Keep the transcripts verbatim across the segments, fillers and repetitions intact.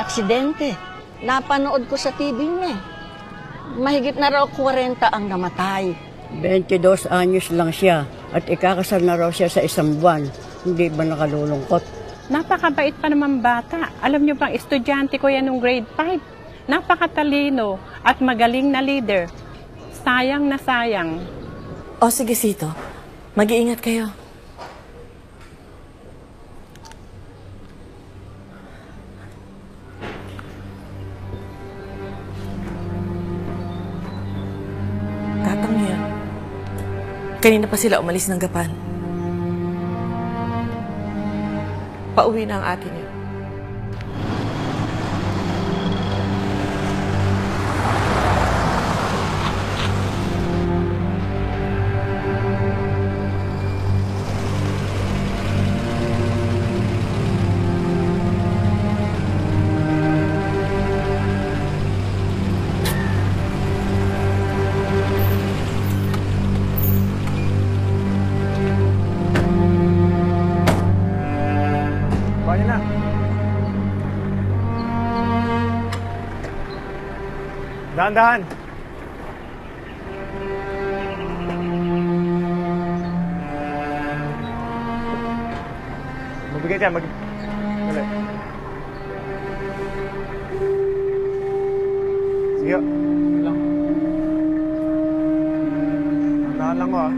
aksidente. Napanood ko sa T V niya. Mahigit na raw kwarenta ang namatay. twenty-dos anyos lang siya at ikakasal na raw siya sa isang buwan. Hindi ba nakalulungkot? Napakabait pa naman bata. Alam niyo bang estudyante ko yan nung grade five. Napakatalino at magaling na leader. Sayang na sayang. O sige, Sito. Mag-iingat kayo. Tatang niya. Kanina pa sila umalis ng Gapan. Pauwi na ang ate niya. Dahan-dahan. Magbigay tayo, mag... Dali. Sige. Lang. Dahan lang ko, ah.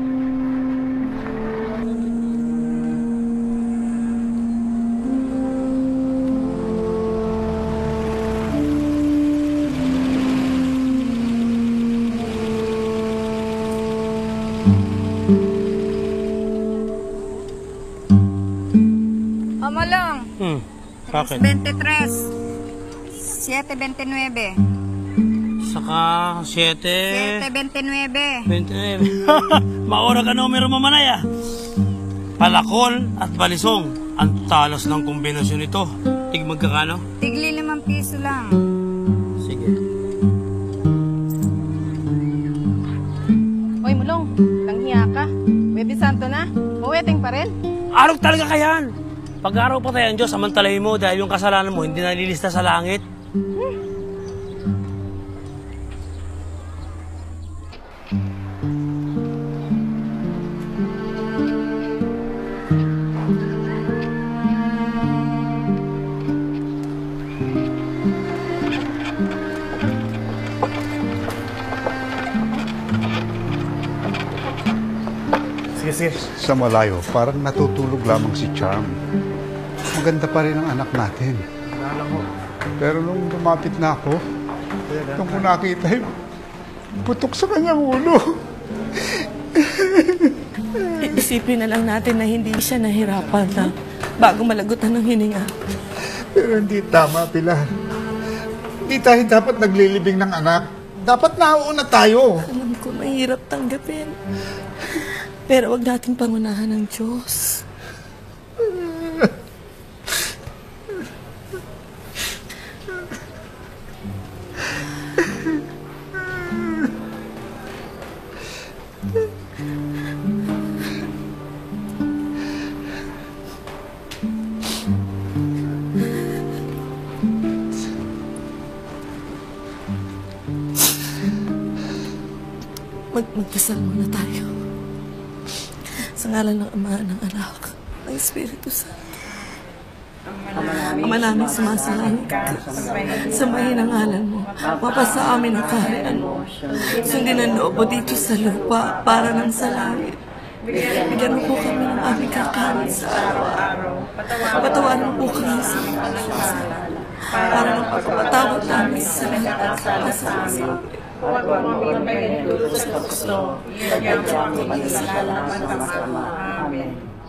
Malong. Hmm. Bakit? twenty-three. seven twenty-nine. Saka siete. seven twenty-nine. twenty-nine. Maura ka numero mamanay ah. Palakol at balisong. Ang talas ng kombinasyon nito. Tig magkakano? Tigli limang piso lang. Sige. Oy, Mulong. Langhiya ka. Webe Santo na. Maweting pa rin. Araw talaga kayan. Pag-araw pa tayo ang Diyos, samantalahin mo dahil yung kasalanan mo hindi nalilista sa langit. Hmm. Sige, sige. Sa malayo, parang natutulog lamang si Charm. Maganda pa rin ang anak natin. Pero nung lumapit na ako, nung ko nakita yung putok sa kanyang ulo. Isipin na lang natin na hindi siya nahirapan na bago malagutan ng hininga. Pero hindi tama, Pilar. Hindi tayo dapat naglilibing ng anak. Dapat nauuna tayo. Alam ko, mahirap tanggapin. Pero wag nating pangunahan ng Diyos. Mag magdasal muna tayo. Sa ngalan ng Ama, ng Anak, ng Espiritu Santo. Ama namin sumasalangit ka. Samahin ang ngalan mo. Mapasa amin ang kaharian mo. Sundin ang loob mo dito sa lupa para nang sa langit. Bigyan mo po kami ng aming kakanin sa araw-araw. Patawarin mo po kami sa mga kasalanan. Para nang pagpapatawad namin sa lahat at sa amin. Huwag mo kami pagkaintulog sa gusto. Iyan mo ang kami sa halaman ng Ama. Amen.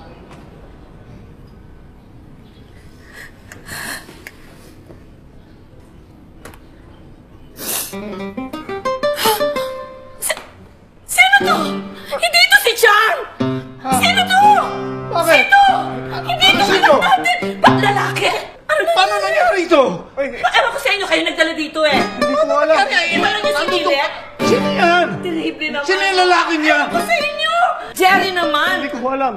Sino to? Hindi ito si Charm! Sino to? Bakit? Sino? Hindi ito anak natin! Ba't lalaki? Ano na Paano nangyari ito? Ewan ko sa inyo, kayo nagdala dito eh. Hindi ko alam. Iba lang yung sinili. Sino yan? Terrible naman. Sino yung lalaki niya? Ewan ko sa inyo! Jerry naman! Hindi ko alam.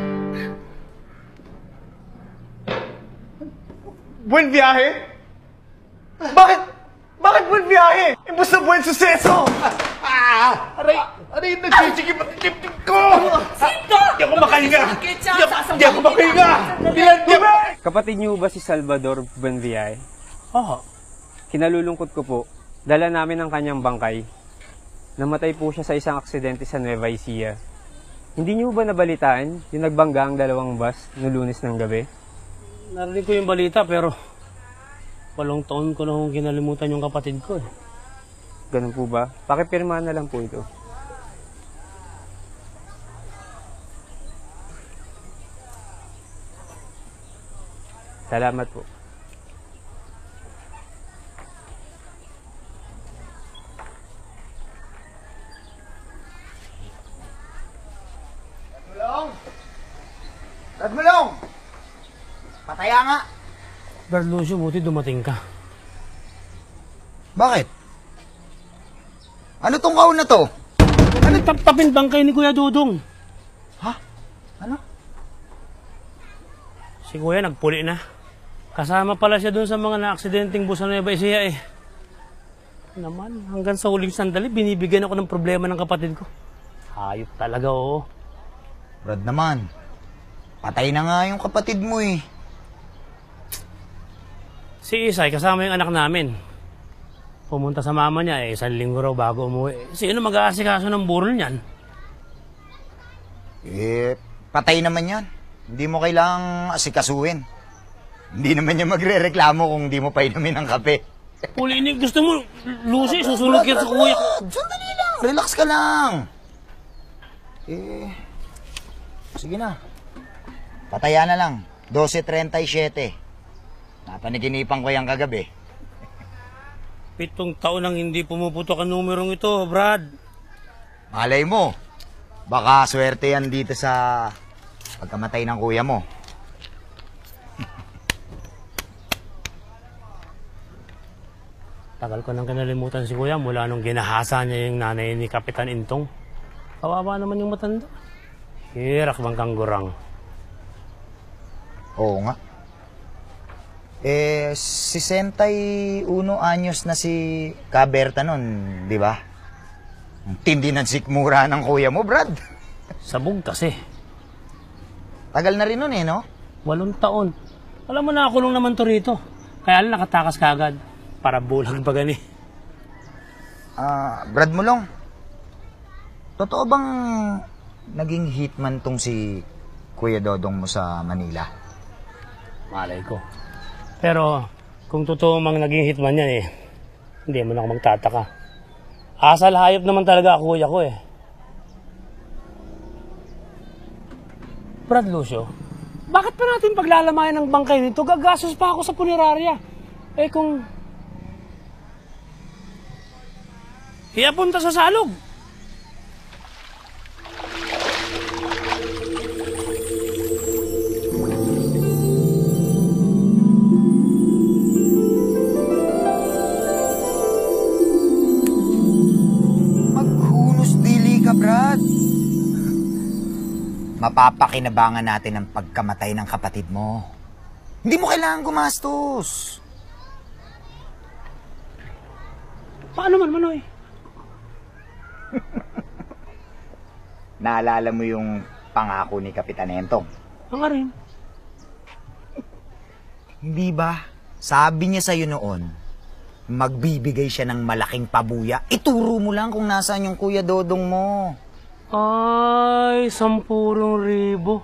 Buen viaje? Bakit? Bakit buwan biyahe? Imbus na buwan suseso! Ah! Aray! Aray! Nagsisigip ang dibdib ko! Sino? Di ako makahinga! Di ako makahinga! Ilan di ba? Kapatid niyo ba si Salvador Buenviay? Oo. Kinalulungkot ko po, dala namin ang kanyang bangkay. Namatay po siya sa isang aksidente sa Nueva Ecija. Hindi niyo ba nabalitaan yung nagbangga ang dalawang bus no Lunes ng gabi? Narinig ko yung balita pero walong taon ko na kung kinalimutan yung kapatid ko eh. Ganun po ba? Pakipirmahan na lang po ito. Salamat po. Mulong! Brad Mulong! Pataya nga! Brad Lucio, buti dumating ka. Bakit? Ano tong kaon na to? Ano taptapin bangkay ni Kuya Dudong? Ha? Ano? Si Kuya nagpuli na. Kasama pala siya doon sa mga na-aksidenteng bus sa Nueva Ecija eh. Naman, hanggang sa huling sandali, binibigyan ako ng problema ng kapatid ko. Hayop talaga, oo. Brad naman, patay na nga yung kapatid mo eh. Si Isay, kasama yung anak namin. Pumunta sa mama niya eh, isang linggo raw bago umuwi. Sino mag-aasikaso ng burol niyan? Eh, patay naman yan. Hindi mo kailangang asikasuhin. Hindi naman niya magre-reklamo kung hindi mo painumin ng kape. Pulinig, gusto mo, Lucy, susunod kita sa kuya. Sandali lang, relax ka lang. Eh, sige na. Pataya na lang, twelve thirty-seven. Napanaginipan ko yung kagabi. Pitong taon nang hindi pumuputok ang numerong ito, Brad. Malay mo, baka swerte yan dito sa pagkamatay ng kuya mo. Tagal ko nang kinalimutan si Kuya mula nung ginahasa niya yung nanay ni Kapitan Intong. Kawawa naman yung matanda. Hirak bang kanggurang. Oo nga. Eh, sesentayuno anyos na si Caberta nun, di ba? Ang tindi ng sikmura ng kuya mo, Brad. Sabog kasi. Tagal na rin nun eh, no? Walong taon. Alam mo, nakakulong naman to rito. Kaya lang nakatakas kagad. Para bulag pa gani. Ah, Brad Mulong. Totoo bang naging hitman tong si Kuya Dodong mo sa Manila? Malay ko. Pero kung totoo mang naging hitman yan eh, hindi mo na ako magtataka. Asal hayop naman talaga ako, kuya ko eh. Brad Lucio, bakit pa natin paglalamayan ng bangkay nito? Gagastos pa ako sa punerarya. Eh kung iapunta sa salog. Maghunos dili ka, Brad. Mapapakinabangan natin ang pagkamatay ng kapatid mo. Hindi mo kailangan gumastos. Paano man, Manoy? Naalala mo yung pangako ni Kapitan Entong? Ang rin. Hindi ba? Sabi niya sa'yo noon, magbibigay siya ng malaking pabuya. Ituro mo lang kung nasaan yung Kuya Dodong mo. Ay, sampurong ribo.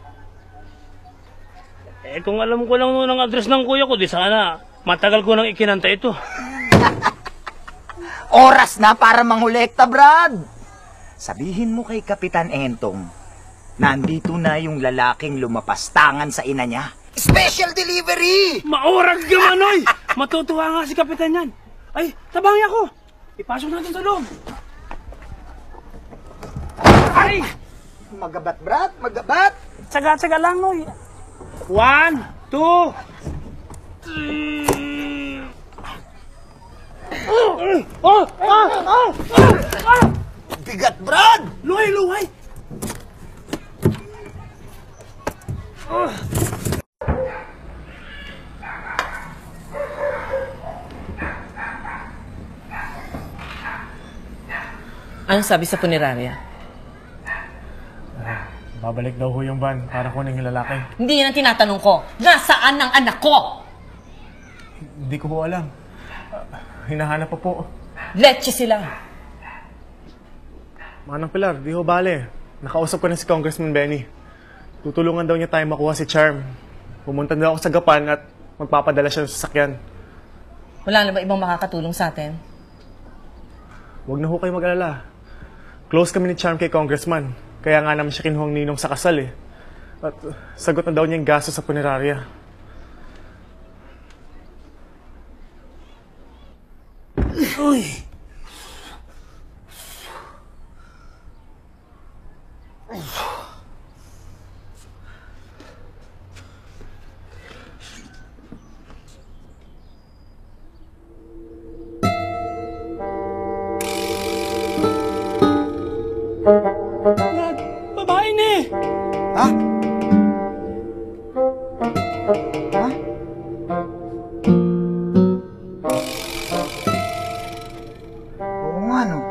Eh, kung alam ko lang noon ang address ng kuya ko, di sana matagal ko nang ikinanta ito. Oras na para mangolekta, Brad! Sabihin mo kay Kapitan Entong, nandito na yung lalaking lumapastangan sa ina niya. Special delivery! Maurag ka, Manoy! Matutuwa nga si Kapitan yan. Ay, tabangi ako! Ipasok natin sa loob. Ay! Magabat, Brad! Magabat! Tsaga-tsaga lang, Noy. One, two, three... Oh! Oh! Ah! Ah! Ah! Bigat, Brad! Luhay! Luhay! Oh! Anong sabi sa punerarya? Ah, babalik daw ho yung van para kunin yung lalaki. Hindi yan ang tinatanong ko. Nasaan ang anak ko? Hindi ko po alam. Uh, hinahanap pa po. Leche sila. Manang Pilar, di ho bale. Nakausap ko na si Congressman Benny. Tutulungan daw niya tayo makuha si Charm. Pumunta daw ako sa Gapan at magpapadala siya ng sasakyan. Wala na ba ibang makakatulong sa atin? Huwag na ho kayo mag-alala. Close kami ni Charm kay Congressman. Kaya nga naman siya kinuhang ninong sa kasal eh. At uh, sagot na daw niya yung gasto sa punerarya. Uy! Brad, babae na eh! Ha? Ha? Oo nga, no?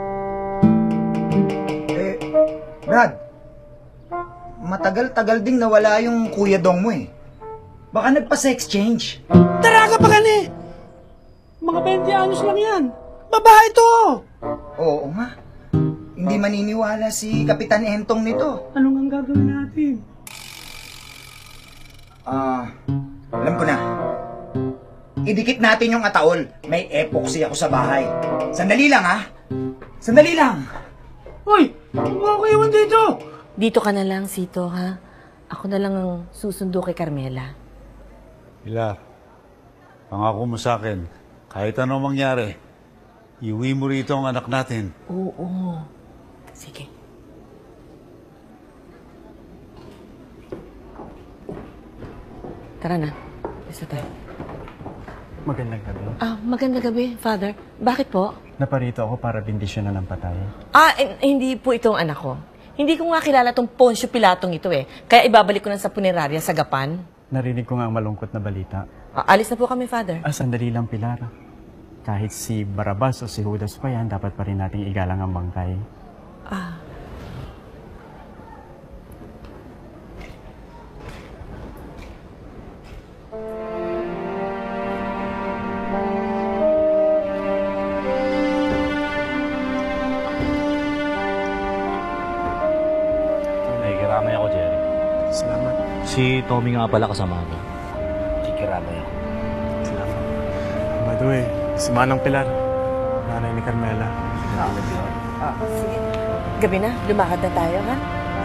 Eh, Brad, matagal-tagal ding nawala yung kuya dong mo eh. Baka nagpa-sex change. Taraga pa ka ni! Mga twenty anyos lang yan. Babae to! Oo nga. Hindi maniniwala si Kapitan Entong nito. Anong ang gagawin natin? Ah, alam ko na. Idikit natin yung ataol. May epoxy ako sa bahay. Sandali lang, ha? Sandali lang. Hoy! Huwag ako iwan dito! Dito ka na lang, Sito, ha? Ako na lang ang susundo kay Carmela. Pilar, pangako mo sa akin, kahit ano mangyari, iuwi mo rito ang anak natin. Oo. Sige. Tara na. Isa tayo. Magandang gabi. Ah, magandang gabi, Father. Bakit po? Naparito ako para bindisyonan ng patay. Ah, eh, hindi po itong anak ko. Hindi ko nga kilala tong Poncio Pilatong ito eh. Kaya ibabalik ko na sa punerarya sa Gapan. Narinig ko nga ang malungkot na balita. Ah, alis na po kami, Father. Ah, sandali lang, Pilar. Kahit si Barabas o si Judas pa yan, dapat pa rin nating igalang ang bangkay. Ah. Nakikiramay ako, Jerry. Salamat. Si Tommy nga pala kasama ko. Nakikiramay ako. Salamat. By the way, si Manang Pilar, nanay ni Carmela. Ah, sige. Gabi na, lumakad na tayo, ha?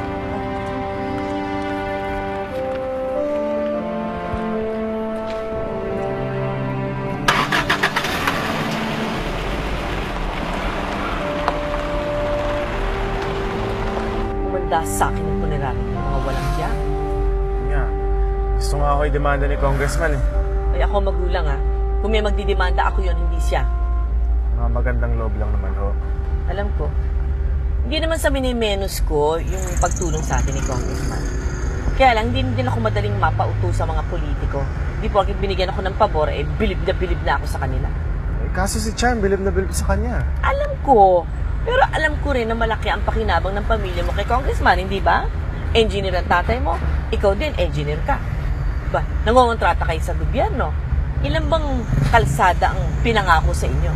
Umanda sa akin ang punerarya ng mga walang siya. Nga, gusto nga ako i-demanda ni Congressman eh. Ay ako magulang, ha? Kung may magdidemanda ako yon hindi siya. Mga magandang loob lang naman ho. Alam ko. Hindi naman sa minimenos ko yung pagtulong sa atin ni Congressman. Kaya lang, hindi din ako madaling mapauto sa mga politiko. Di po, agad binigyan ako ng pabor, eh, bilib na bilib na ako sa kanila. Eh, kaso si Charm, bilib na bilib sa kanya. Alam ko. Pero alam ko rin na malaki ang pakinabang ng pamilya mo kay Congressman, hindi ba? Engineer ang tatay mo, ikaw din, engineer ka. Ba, nangongontrata kayo sa gobyerno. Ilan bang kalsada ang pinangako sa inyo?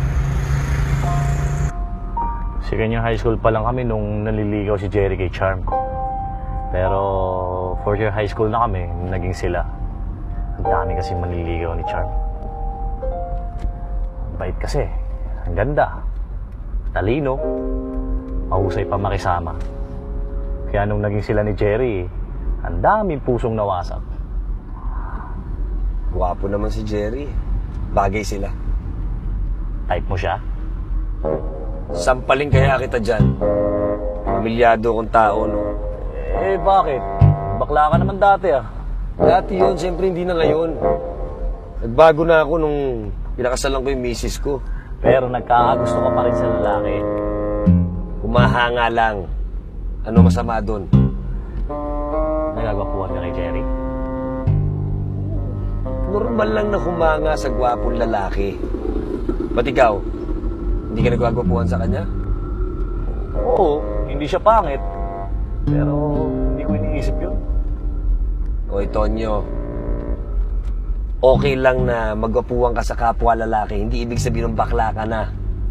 Senior high school pa lang kami nung naliligaw si Jerry kay Charm. Pero fourth year high school na kami, naging sila. Ang dami kasi manliligaw ni Charm. Bait kasi, ang ganda, talino, mahusay pa makisama. Kaya nung naging sila ni Jerry, ang daming pusong nawasak. Guwapo naman si Jerry. Bagay sila. Type mo siya? Sampaling kaya kita dyan. Pamilyado kong tao, no? Eh, bakit? Bakla ka naman dati, ah. Dati yun, siyempre hindi na ngayon. Nagbago na ako nung pinakasalan ko yung misis ko. Pero nagkakagusto ka pa rin sa lalaki. Humahanga lang. Ano masama doon? Nagagwapuhan ka kay Jerry? Normal lang na humanga sa gwapong lalaki. Ba't ikaw? Hindi ka nagwagwapuhan sa kanya? Oo, hindi siya pangit. Pero hindi ko iniisip yun. Oy, Tonyo. Okay lang na magwapuhan ka sa kapwa lalaki. Hindi ibig sabihin ng bakla ka na.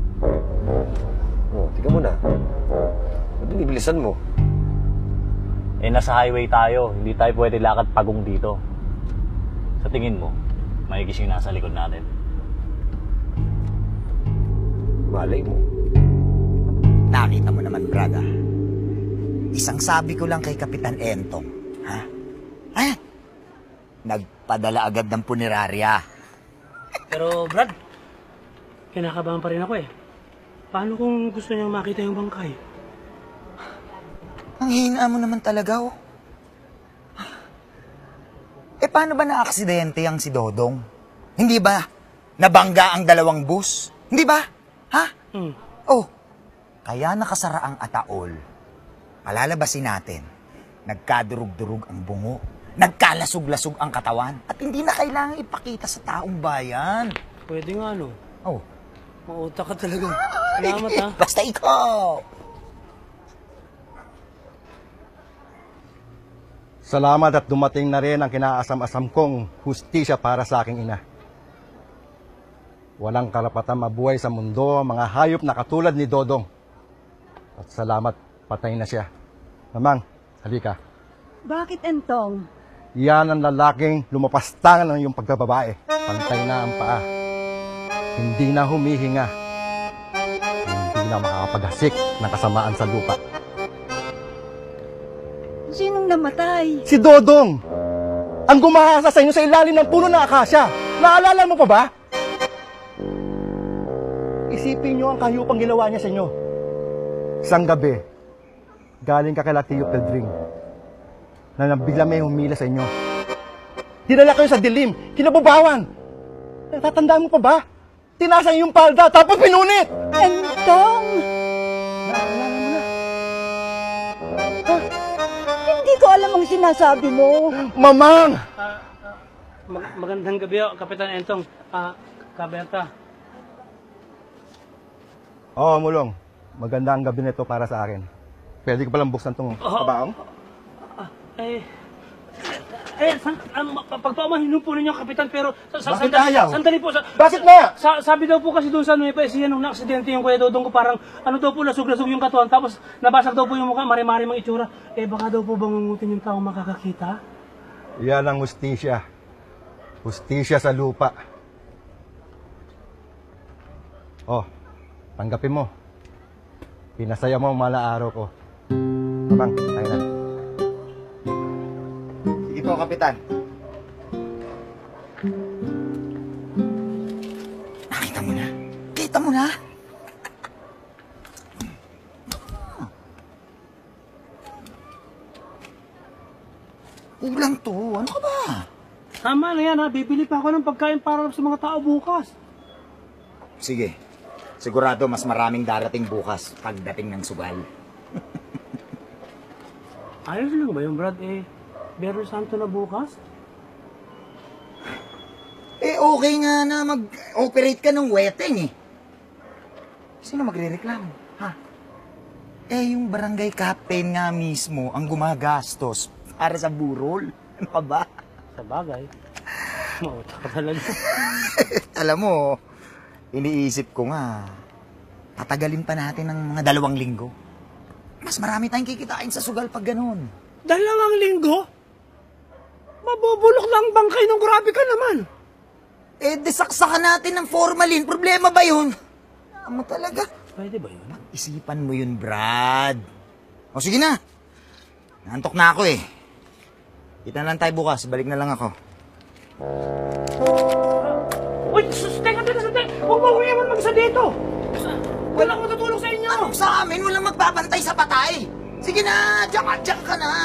Oh, tingnan mo na. Ba't binibilisan mo? Eh, nasa highway tayo. Hindi tayo pwede lakad pagong dito. Sa tingin mo, maigis yung nasa likod natin. Malay mo. Nakita mo naman, brad, ah. Isang sabi ko lang kay Kapitan Entong, ha? Ayan. Nagpadala agad ng punerarya. Pero, Brad, kinakabahan pa rin ako eh. Paano kung gusto niyang makita yung bangkay? Ang hina mo naman talaga, oh. Eh, paano ba na-aksidente ang si Dodong? Hindi ba nabangga ang dalawang bus? Hindi ba? Ha? Hmm. Oh, kaya nakasara ang ataol. Palalabasin natin. Nagkadurug-durug ang bungo. Nagkalasog-lasog ang katawan. At hindi na kailangan ipakita sa taong bayan. Pwede nga, no? Oh. Mautak ka talaga. Salamat, ha? Basta ikaw! Salamat at dumating na rin ang kinaasam-asam kong hustisya para sa aking ina. Walang karapatan mabuhay sa mundo ang mga hayop na katulad ni Dodong. At salamat, patay na siya. Mamang, halika. Bakit, Entong? Yan ang lalaking lumapastangan ng iyong pagkababae. Pantay na ang paa. Hindi na humihinga. Hindi na makakapaghasik ng kasamaan sa lupa. Sinong namatay? Si Dodong! Ang gumahasa sa inyo sa ilalim ng puno ng akasya. Naalala mo pa ba? Isipin nyo ang kahiyupang ginawa niya sa inyo. Isang gabi, galing ka kay Tio Pedring, na nabigla may humila sa inyo. Dinala kayo sa dilim, kinababawan. Natatandaan mo pa ba? Tinasan yung palda, tapos pinunit! Entong! Naalala mo na. Hindi ko alam ang sinasabi mo. Mamang! Uh, uh, mag- magandang gabi, oh, Kapitan Entong. Ah, uh, Kaberta. Oo, Mulong. Maganda ang gabi nito para sa akin. Pwede ko palang buksan itong Oh. kabaong? Ah, eh... Eh, san, um, pagpaumahin po ninyo, Kapitan, pero... Sa, Bakit sandali, ayaw? Sandali po. Sa, Bakit na? Sa, sabi daw po kasi doon sa Nueva Ecija nung na-aksidente yung Kuya Dodong ko, parang ano daw po, lasog-lasog yung katawan, tapos nabasag daw po yung mukha, mari-mari mang itsura. Eh, baka daw po bangungutin yung taong makakakita? Yan ang hustisya. Hustisya sa lupa. Oh, tanggapin mo. Pinasaya mo ang mala araw ko. Mamang, tayo na. Sige po, Kapitan. Nakita mo na? Kita mo na? Kulang to. Ano ka ba? Tama na yan, ha. Bibili pa ako ng pagkain para sa mga tao bukas. Sige. Sigurado mas maraming darating bukas pagdating ng sugal. Ayos lang ba yung Brad? Eh, Biyernes Santo na bukas? Eh, okay nga na mag-operate ka ng wedding eh. Sino magre-reklamo? Ha? Eh, yung barangay captain nga mismo ang gumagastos para sa burol. Ano ka ba? Sa bagay. Mautak ka talaga. Alam mo, iniisip ko nga, tatagalin pa natin ng mga dalawang linggo. Mas marami tayong kikitain sa sugal pag ganun. Dalawang linggo? Mabubulok lang bangkay nung grabe ka naman. Eh, desaksakan natin ng formalin. Problema ba yun? Ano talaga? Pwede ba yun? Isipan mo yun, Brad. O sige na. Nantok na ako eh. Kita na lang tayo bukas. Balik na lang ako. Uy, sus, teka, teka, teka. Huwag mo huwiman mag-isa dito. Walang matutulong sa inyo. Ano sa amin? Walang magbabantay sa patay. Sige na, diyan ka, diyan ka na.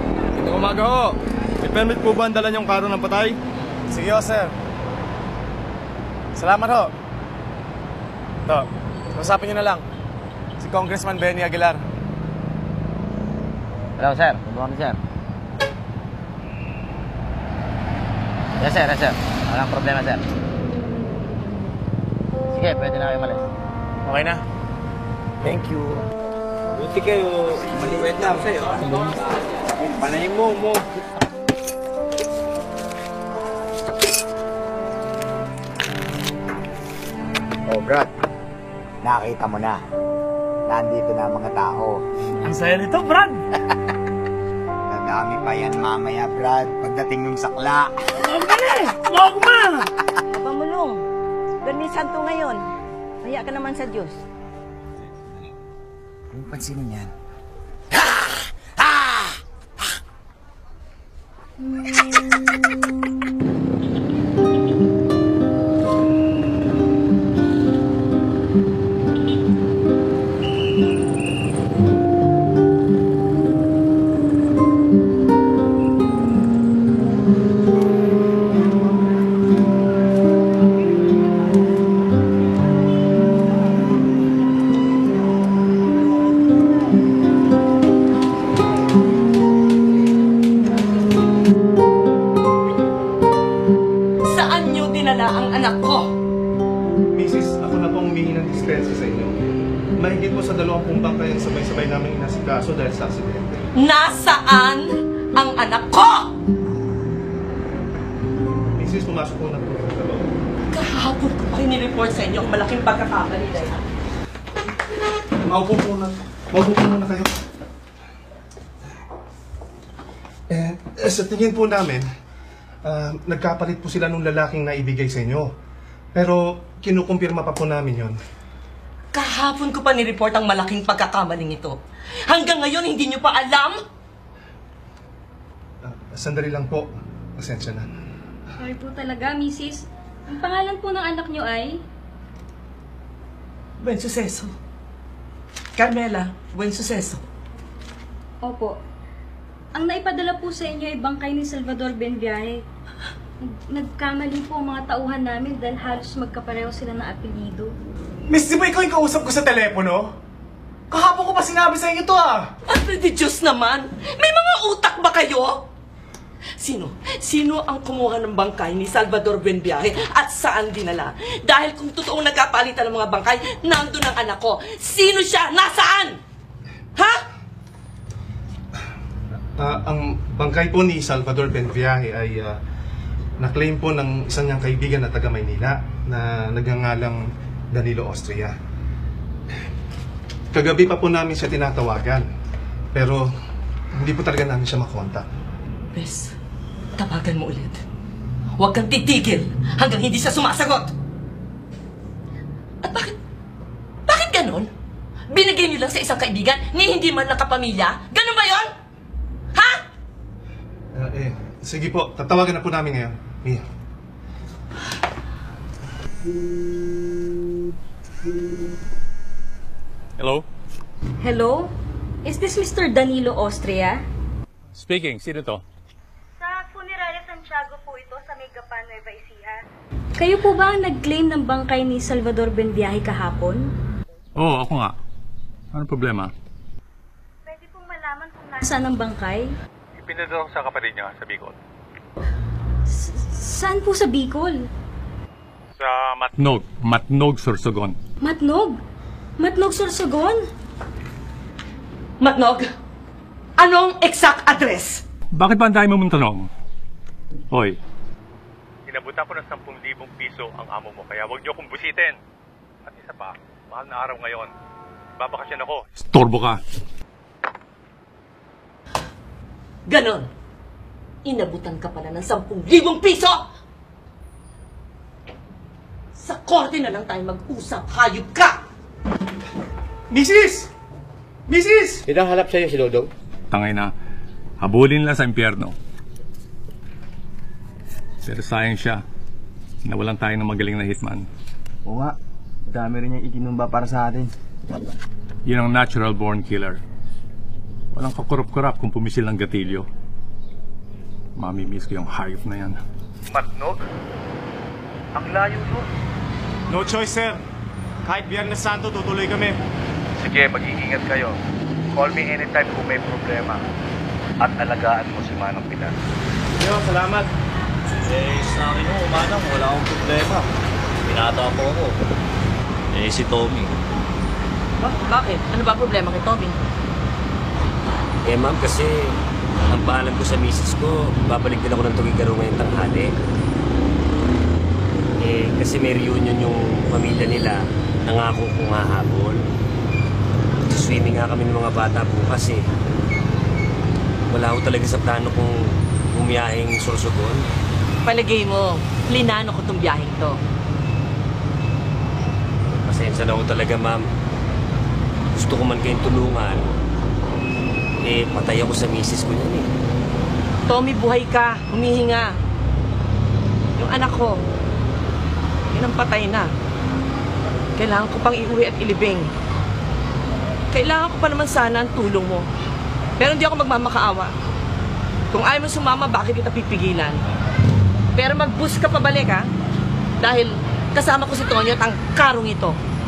Umaga ho. May permit po ba ang dala niyong karo ng patay? Sige ho, sir. Salamat ho. Ito, usapin niyo na lang. Si Congressman Benny Aguilar. Hello, sir. Good morning, sir. Yes, sir. Yes, sir. Walang problema, sir. Sige, pwede na kayo malis. Okay na. Thank you. Buti kayo. Maliwet na ako sa'yo. Panayin mo, mo. Oh, Brad. Nakita mo na. Nandito na ang mga tao. Ang saya nito, Brad. Dadami pa yan mamaya, Brad. Pagdating ng sakla. Dali! Huwag ma! Pamulong. Berni Santo ngayon. Maya ka naman sa Diyos. Huwag pansinin yan. Misis, ako na pong humingi ng dispensa sa inyo. Mahigit po sa dalawampung bangkay ang sabay-sabay namin inasikaso dahil sa aksidente. Nasaan ang anak ko? Misis, pumasok po na po sa loob. Kahapon ko pa report sa inyo ang malaking pagkakamali na yan. Maupo po na. Maupo po muna kayo. Eh, eh, sa tingin po namin, uh, nagkapalit po sila nung lalaking naibigay sa inyo. Pero kinukumpirma pa po namin yon. Kahapon ko pa ni-report ang malaking pagkakamaling ito. Hanggang ngayon, hindi nyo pa alam? Uh, sandali lang po. Pasensya na. Sorry po talaga, Missus Ang pangalan po ng anak nyo ay? Buen Suceso. Carmela, Buen Suceso. Opo. Ang naipadala po sa inyo ay bangkay ni Salvador Benviaje. Nagkamali po ang mga tauhan namin dahil halos magkapareho sila ng apelido. Miss, di ba ikaw yung kausap ko sa telepono? Kahapon ko pa sinabi sa inyo to ah! Ate di Diyos naman! May mga utak ba kayo? Sino? Sino ang kumuha ng bangkay ni Salvador Benviaje at saan dinala? Dahil kung totoong nagkapalitan ng mga bangkay, nandun ang anak ko. Sino siya? Nasaan? Ha? Uh, ang bangkay po ni Salvador Benviaje ay uh, na-claim po ng isang niyang kaibigan na taga Maynila na nagngangalang Danilo Austria. Kagabi pa po namin siya tinatawagan, pero hindi po talaga namin siya makontak. Bes, tawagan mo ulit. Huwag kang titigil hanggang hindi siya sumasagot. At bakit? Bakit ganon? Binigay niyo lang sa isang kaibigan ni hindi man nakapamilya? Ganon ba yon? Ha? Uh, eh, sige po, tatawagan na po namin ngayon. Mia. Hello? Hello? Is this Mister Danilo Austria? Speaking. Sino to? Sa Funeraria Santiago po ito sa Megapan, Nueva Ecija. Kayo po ba ang nag-claim ng bangkay ni Salvador Benviaje kahapon? Oo, oh, ako nga. Ano problema? Pwede pong malaman kung nasaan ang bangkay? Ipinadala sa kapatid niya sa Bicol. S saan po sa Bicol? Sa Matnog. Matnog, Sorsogon. Matnog? Matnog, Sorsogon? Matnog? Anong exact address? Bakit ba ang dami mong tanong? Hoy. Inabutan ko ng sampung libong piso ang amo mo, kaya huwag niyo akong busitin. At isa pa, mahal na araw ngayon. Babakasyon ako. Storbo ka. Ganon. Inabutan ka pala ng sampung libong piso! Sa korte na lang tayo mag-usap, hayop ka! Missus! Missus! Hinahanap sa'yo si Dodong? Tangay na. Habulin lang sa impyerno. Pero sayang siya. Nawalan tayo ng magaling na hitman. Oo nga. Dami rin niyang itinumba para sa atin. Yun ang natural born killer. Walang kakurap-kurap kung pumisil ng gatilyo. Mamimiss ko yung hayop na yan. Matnog? Ang layo nun. No choice, sir. Kahit Biyernes Santo, tutuloy kami. Sige, mag-iingat kayo. Call me anytime kung may problema. At alagaan mo si Manang Pilar. Yo, salamat. Eh, sa akin ho, Manang, wala akong problema. Pinata po ako. Eh, si Tommy. Ba- bakit? Ano ba problema kay Tommy? Eh, ma'am, kasi ang paalam ko sa misis ko, babalik din ako ng Tugigaro ngayong tanghali. Eh, kasi may reunion yung pamilya nila, nangako kong hahabol. Swimming nga kami ng mga bata bukas eh. Wala ko talaga sa plano kung bumiyahing Sorsogon. Palagay mo, plinano ko itong biyaheng to. Pasensya na ko talaga, ma'am. Gusto ko man kayong tulungan. Eh, patay ako sa misis ko yan eh. Tommy, buhay ka. Humihinga. Yung anak ko, yun ang patay na. Kailangan ko pang iuwi at ilibing. Kailangan ko pa naman sana ang tulong mo. Pero hindi ako magmamakaawa. Kung ayaw mo sumama, bakit kita pipigilan? Pero mag-boost ka pabalik, ha? Dahil kasama ko si Tonyo at ang karong ito.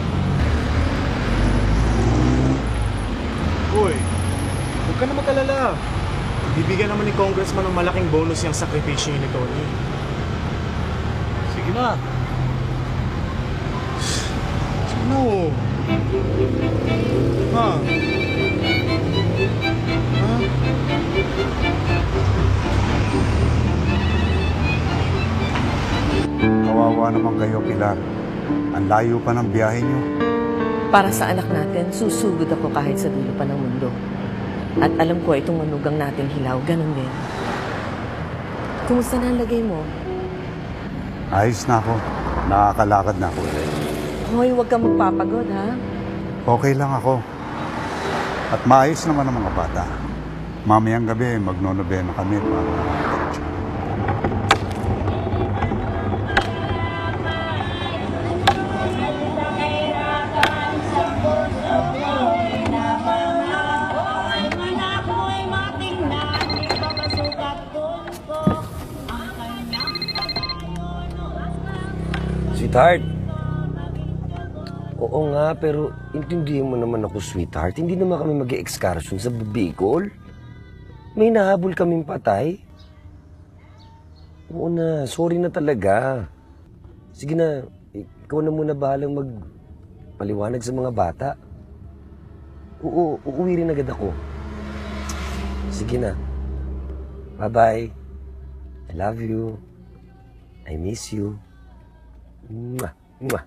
Uy, huwag ka na mag-alala. Bibigyan naman ni Congressman ng malaking bonus yung sakripisyo ni Tony. Sige na. Sige na, oh. Ha? Ha? Kawawa naman kayo, Pilar. Ang layo pa ng biyahe niyo. Para sa anak natin, susugod ako kahit sa dulo pa ng mundo. At alam ko, itong manugang natin hilaw, ganun din. Kumusta na ang lagay mo? Ayos na ako. Nakakalakad na ako. Hoy, huwag kang magpapagod, ha? Okay lang ako. At maayos naman ang mga bata. Mamayang gabi, magnonobena kami para Sweetheart. Oo nga, pero intindihin mo naman ako, sweetheart. Hindi naman kami mag-e-excursion sa Bicol. May nahabol kaming patay. Oo na, sorry na talaga. Sige na, ikaw na muna bahalang magpaliwanag sa mga bata. Oo, uuwi rin agad ako. Sige na. Bye-bye. I love you. I miss you. Mwah, mwah.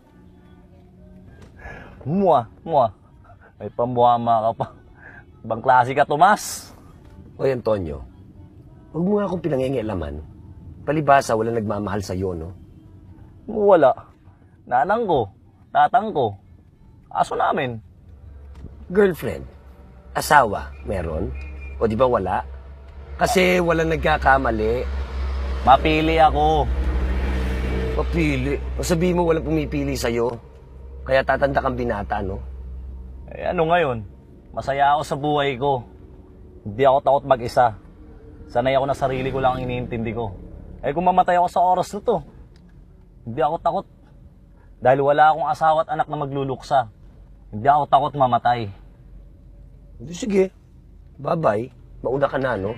Mua, mua. May pambuhama ka pa. Ibang klase ka, Tomas. Oy, Antonio. Huwag mo nga akong pinangingialaman. Palibasa, wala nagmamahal sa'yo, no? Wala. Nanang ko. Tatang ko. Aso namin. Girlfriend. Asawa. Meron? O di ba wala? Kasi wala nagkakamali. Mapili ako. Mapili? O sabihin mo walang pumipili sa'yo. Kaya tatanda kang binata, no? Eh ano ngayon? Masaya ako sa buhay ko. Hindi ako takot mag-isa. Sanay ako na sarili ko lang ang iniintindi ko. Eh kung mamatay ako sa oras na to, hindi ako takot. Dahil wala akong asawa at anak na magluluksa. Hindi ako takot mamatay. Sige. Bye-bye. Mauna ka na, no?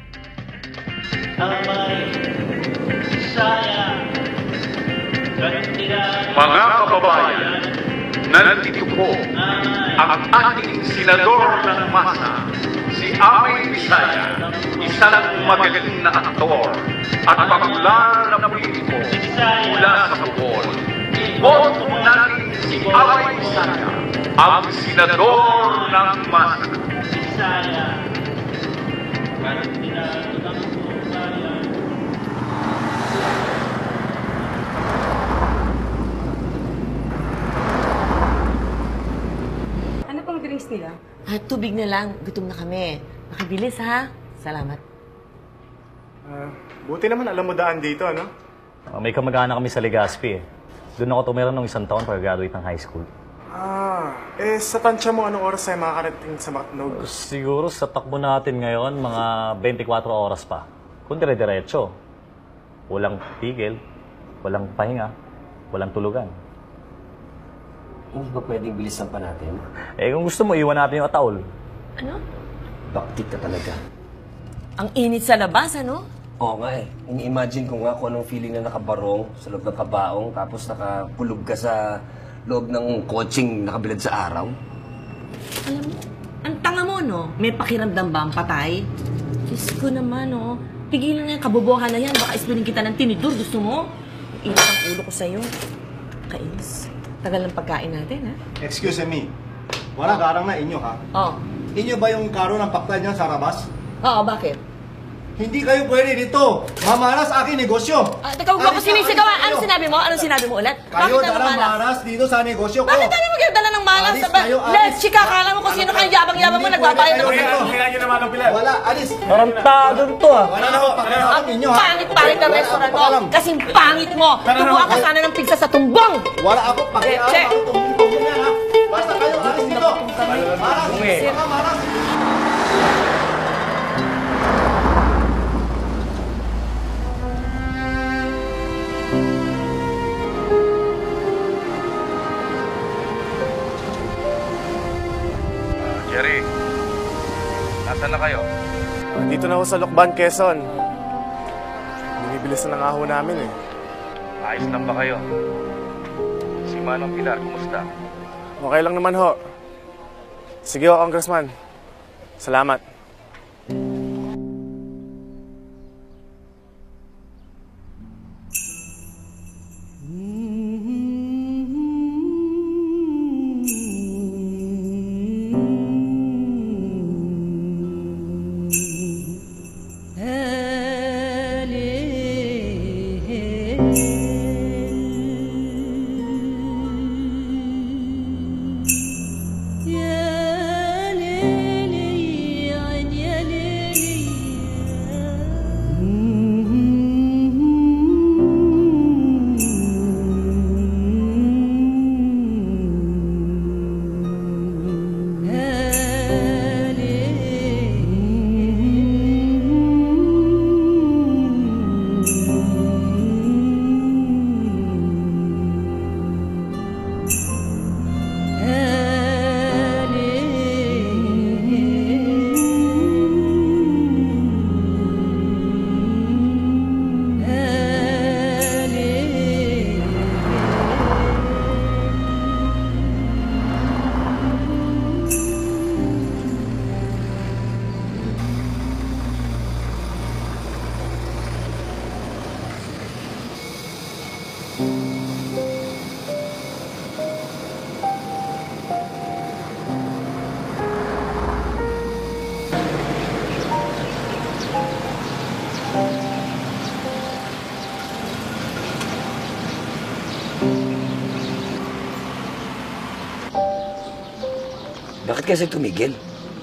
Mga kababayan, nandito po ang ating senador ng masa, si Amay Bisaya, isang magagaling na aktor at popular na politiko mula sa Bohol. Iboto mo natin si Amay Bisaya, ang senador ng masa. Ano pang drinks nila? Ah, tubig na lang. Gutom na kami. Makibilis, ha? Salamat. Uh, buti naman alam mo daan dito, ano? Uh, may kamag-anak kami sa Legazpi eh. Doon ako tumira nung isang taon para graduate ng high school. Ah, eh sa tansya mo, anong oras tayo makakarating sa Macnog? Uh, siguro sa takbo natin ngayon, mga twenty-four oras pa. Kung dire-diretso. Walang tigil, walang pahinga, walang tulugan. Hindi ba pwedeng bilisan pa natin? Eh kung gusto mo, iwan natin yung ataol. Ano? Baktit ka talaga. Ang init sa labas, ano? Oo nga eh. Ini-imagine ko nga kung anong feeling na nakabarong sa loob ng kabaong tapos nakakulog ka sa loob ng kotseng nakabilad sa araw. Alam mo, ang tanga mo, no? May pakiramdam ba ang patay? Diyos ko naman, no? Pigilan nga yung kabobohan na yan. Baka ispiling kita ng tinidor. Gusto mo? Init ang ulo ko sa'yo. Kainis. Tagal ng pagkain natin, ha? Excuse me. Wala garang na inyo, ha? Oo. Inyo ba yung karo ng pakla niyan sa rabas? Oo, bakit? Hindi kayo pwede dito. Mamaras aking negosyo. Ah, teka, huwag ako sinisigawan. Ano sinabi mo? Anong sinabi mo ulit? Kayo Bakit dala malas? maras dito sa negosyo ko. Bakit tayo magdala ng malas? Alis kayo, alis. Let's, chika, kala mo kung sino kang yabang-yabang mo, nagbabayad ng mga. Kailangan nyo naman ang pilar. Wala, alis. Tarantado to, ah. Wala na ho. Ang pangit-pangit ng restaurant mo. Kasing pangit mo. Tubuan ka sana ng pigsa sa tumbong. Wala ako. Pakialam Che. ako. Tumbong yan, ha? Basta kayo, alis dito. Maras. Baka maras. Jerry, nasaan na kayo? Dito na ho sa Lokban, Quezon. Binibilis na nga ho namin eh. Ayos lang ba kayo? Si Manong Pilar, kumusta? Okay lang naman ho. Sige ho, Congressman. Salamat. Bakit kasi tumigil?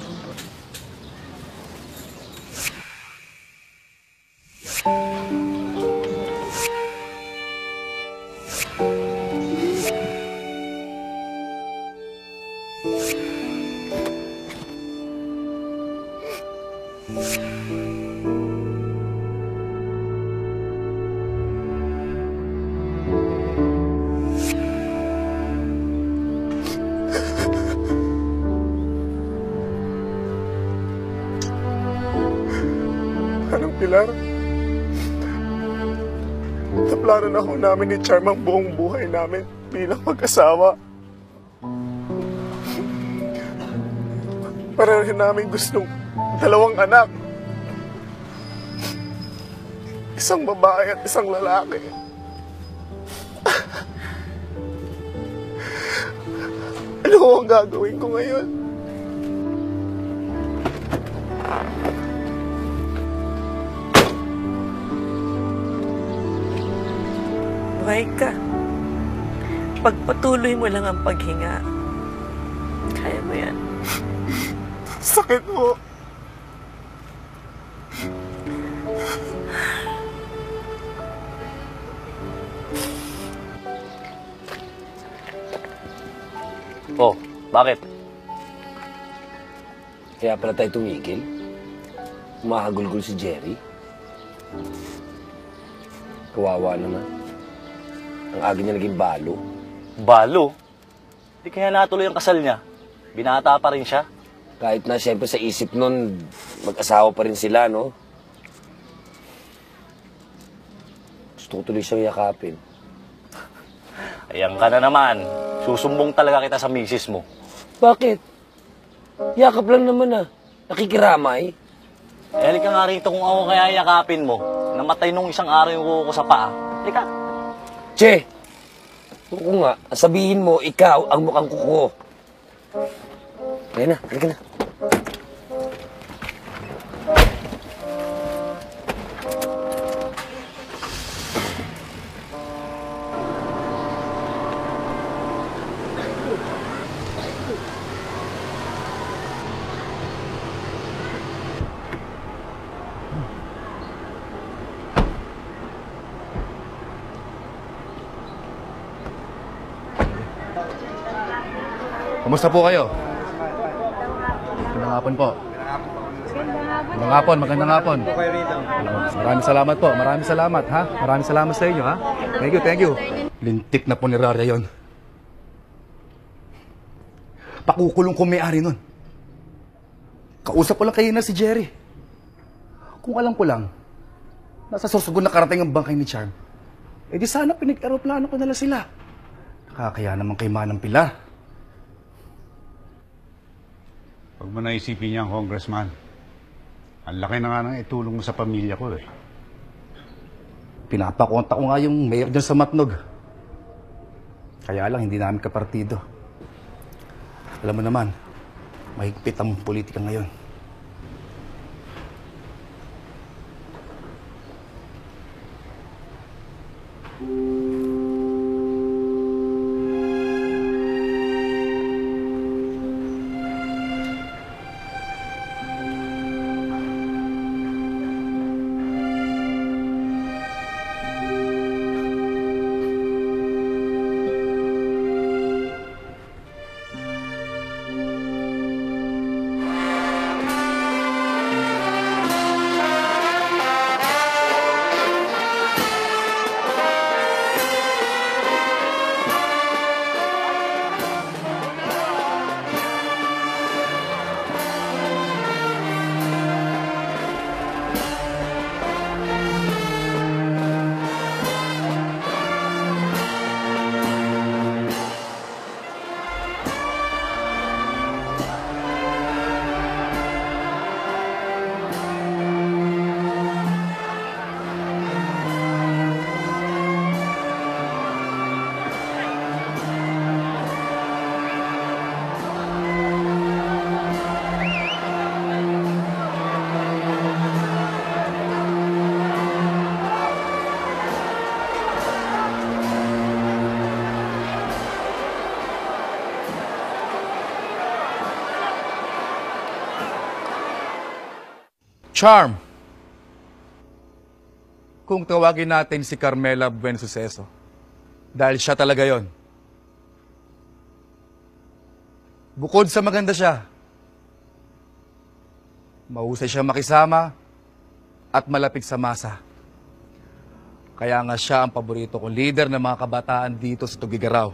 Anong Pilar? Naplano na ho namin ni Charm ang buong buhay namin bilang mag-asawa. Pareho namin gustong dalawang anak. Isang babae at isang lalaki. Ano ho ang gagawin ko ngayon? Buhay ka. Pagpatuloy mo lang ang paghinga. Kaya mo yan. Sakit mo. Oh, bakit? Kaya pala tayo tumigil? Umahagulgol si Jerry? Kawawa naman. Ang agi niya naging balo. Balo? Di kaya natuloy ang kasal niya. Binata pa rin siya. Kahit na siyempre sa isip nun, mag-asawa pa rin sila, no? Gusto ko tuloy siyang yakapin. Ayan ka na naman. Susumbong talaga kita sa misis mo. Bakit? Yakap lang naman ah. Nakikiramay. Eh, halika nga rito kung ako kaya yakapin mo. Namatay nung isang araw yung kuko ko sa paa. Halika. Che! Oo nga, sabihin mo, ikaw ang mukhang kuko. Kaya na, halika na. Kumusta po kayo? Magandang hapon po. Magandang hapon, magandang hapon. Maraming salamat po, maraming salamat ha. Maraming salamat sa inyo ha. Thank you, thank you. Lintik na po ni Rara yun. Pakukulong ko may-ari nun. Kausap ko lang kayo na si Jerry. Kung alam ko lang, nasa susugon na karating ang bangkay ni Charm. Eh di sana pinag-aeroplano ko nila sila. Nakakaya naman kay Manang Pilar. Huwag mo naisipin niyan, Congressman. Ang laki na nga nang itulong mo sa pamilya ko eh. Pinapakonta ko nga yung mayor dyan sa Matnog. Kaya lang, hindi namin kapartido. Alam mo naman, mahigpit ang politika ngayon. Charm. Kung tawagin natin si Carmela Buensuceso, dahil siya talaga yon. Bukod sa maganda siya, mahusay siya makisama at malapit sa masa. Kaya nga siya ang paborito kong leader ng mga kabataan dito sa Tugigaraw.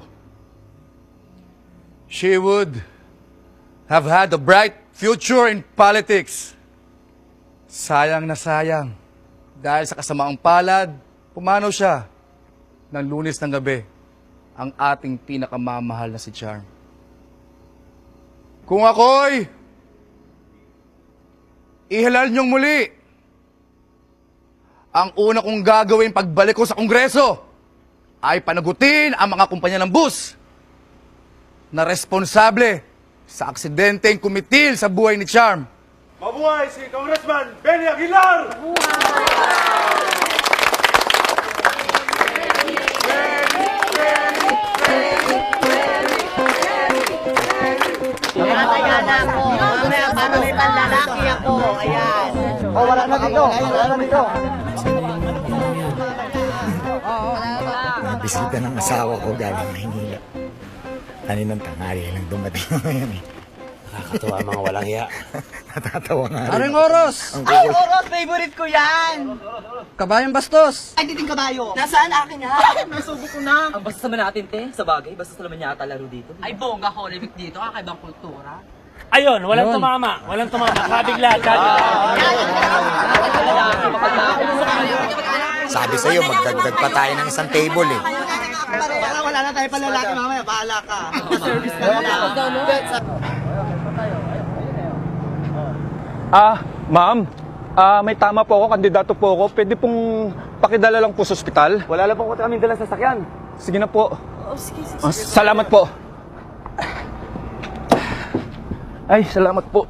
She would have had a bright future in politics. Sayang na sayang. Dahil sa kasamaang palad, pumanaw siya ng Lunes ng gabi, ang ating pinakamamahal na si Charm. Kung ako'y ihalal niyong muli, ang una kong gagawin pagbalik ko sa Kongreso ay panagutin ang mga kumpanya ng bus na responsable sa aksidenteng kumitil sa buhay ni Charm. Mabuhay si Congressman Benny Aguilar! Kaya na ako. Mamaya panulitan lalaki ako. Ayan. Oh, wala na dito. Wala na dito. Nabisita ng asawa ko galing Maynila. Kaninang tanghali lang dumating ngayon eh. Nakakatuwa mga walang hiya. Natatawa nga rin. Aring ako. Oros! Ang Ay, kuko- Oros! Favorite ko yan! Kabayang Bastos! Ay, titing kabayo! Nasaan akin yan? Nasubo ko na! Ang basta naman natin, te. Sa bagay, basta naman yata laro dito. Ay, bongga, Holy Week dito. Kakaibang kultura. Ayun, walang Ayun. tumama. Walang tumama. Kabigla, kabigla. Sabi sa'yo, magdagdag pa tayo ng isang table eh. Para wala na tayo palalaki mamaya, bahala ka. Service na lang. Ah, ma'am. Ah, may tama po ako, kandidato po ako. Pwede pong pakidala lang po sa ospital. Wala lang po kami dalang sasakyan. Sige na po. Oh, sige, sige. Ah, salamat po. Ay, salamat po.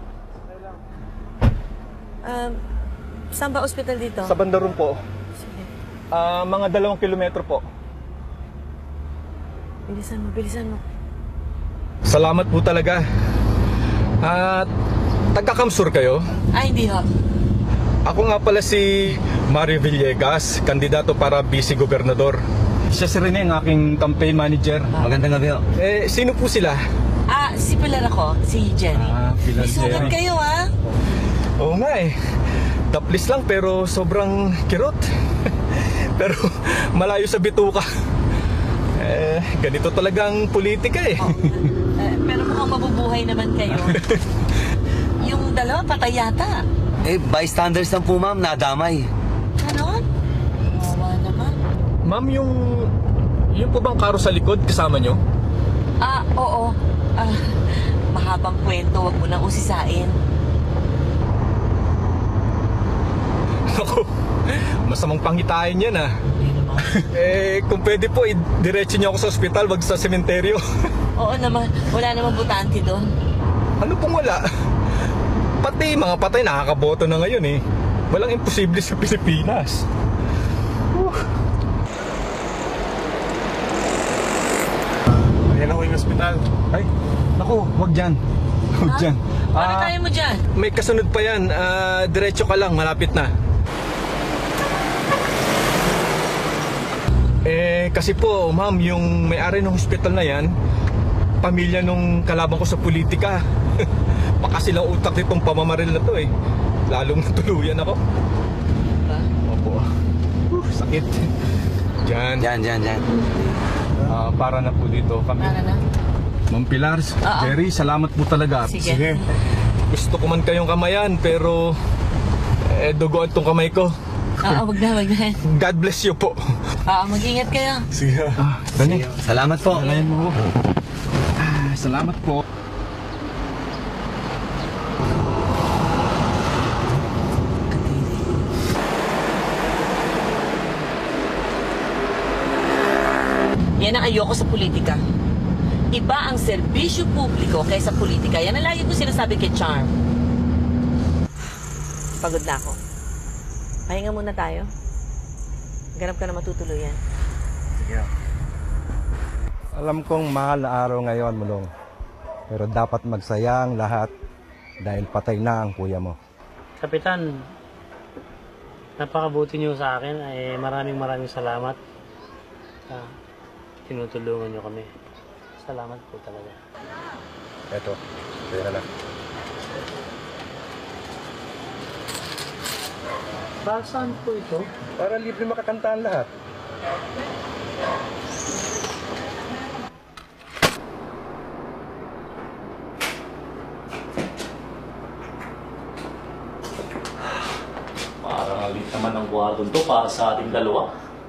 Um, saan ba ospital dito? Sa Bandaron po. Ah, mga dalawang kilometro po. Bilisan mo, bilisan mo. Salamat po talaga. At taga-Kamsur kayo? Ay, hindi ho. Ako nga pala si Mario Villegas, kandidato para vice gobernador. Siya si Rene, ang aking campaign manager. Magandang gabi. Eh, sino po sila? Ah, si Pilar ako, si Jenny. Ah, Pilar May sugat Jenny. kayo, ha? Oo nga eh. Taplis lang pero sobrang kirot. Pero malayo sa bituka. Eh, ganito talagang politika eh. Eh, pero mukhang mabubuhay naman kayo. Yung dalawa, patay yata. Eh, bystanders lang po, ma'am. Nadamay. Ganon? Wawa naman. Ma'am, yung... yung po bang karo sa likod kasama nyo? Ah, oo. Ah, mahabang kwento, wag mo nang usisain. Ako, masamang pangitain yan ah. Eh, kung pwede po, i-diretso niyo ako sa ospital, wag sa sementeryo. Oo naman, wala namang butante doon. Ano pong wala? Pati mga patay nakakaboto na ngayon eh. Walang imposible sa Pilipinas. Ayan ako yung ospital. Ay, naku, wag dyan. Wag dyan. Paano kaya mo dyan? May kasunod pa yan. Ah, diretso ka lang, malapit na. Eh, kasi po, ma'am, yung may-ari ng hospital na yan, pamilya nung kalaban ko sa politika. Baka silang utak nitong pamamaril na to eh. Lalong natuluyan ako. Ha? Opo. Uh, sakit. Diyan. Diyan, diyan, diyan. Ah, para na po dito kami. Para na? Ma'am Pilar, Jerry, salamat po talaga. Sige. Sige. Gusto ko man kayong kamayan, pero eh, dugoan tong kamay ko. Oo, wag na, wag na. God bless you po. Oo, mag-ingat kayo. Sige. Ah, Dani. Salamat po. Salamat mo. Ah, salamat po. Yan ang ayoko sa politika. Iba ang serbisyo publiko kaysa politika. Yan ang lagi ko sinasabi kay Charm. Pagod na ako. Pahinga muna tayo. Ganap ka na matutuluyan. Sige. Alam kong mahal na araw ngayon, Mulong. Pero dapat magsaya ang lahat dahil patay na ang kuya mo. Kapitan, napakabuti niyo sa akin. Ay maraming maraming salamat. Ah, tinutulungan niyo kami. Salamat po talaga. Eto, pera lang. Para saan po ito? Para libre makakanta ang lahat. Parang alit naman ang kwarto to para sa ating dalawa.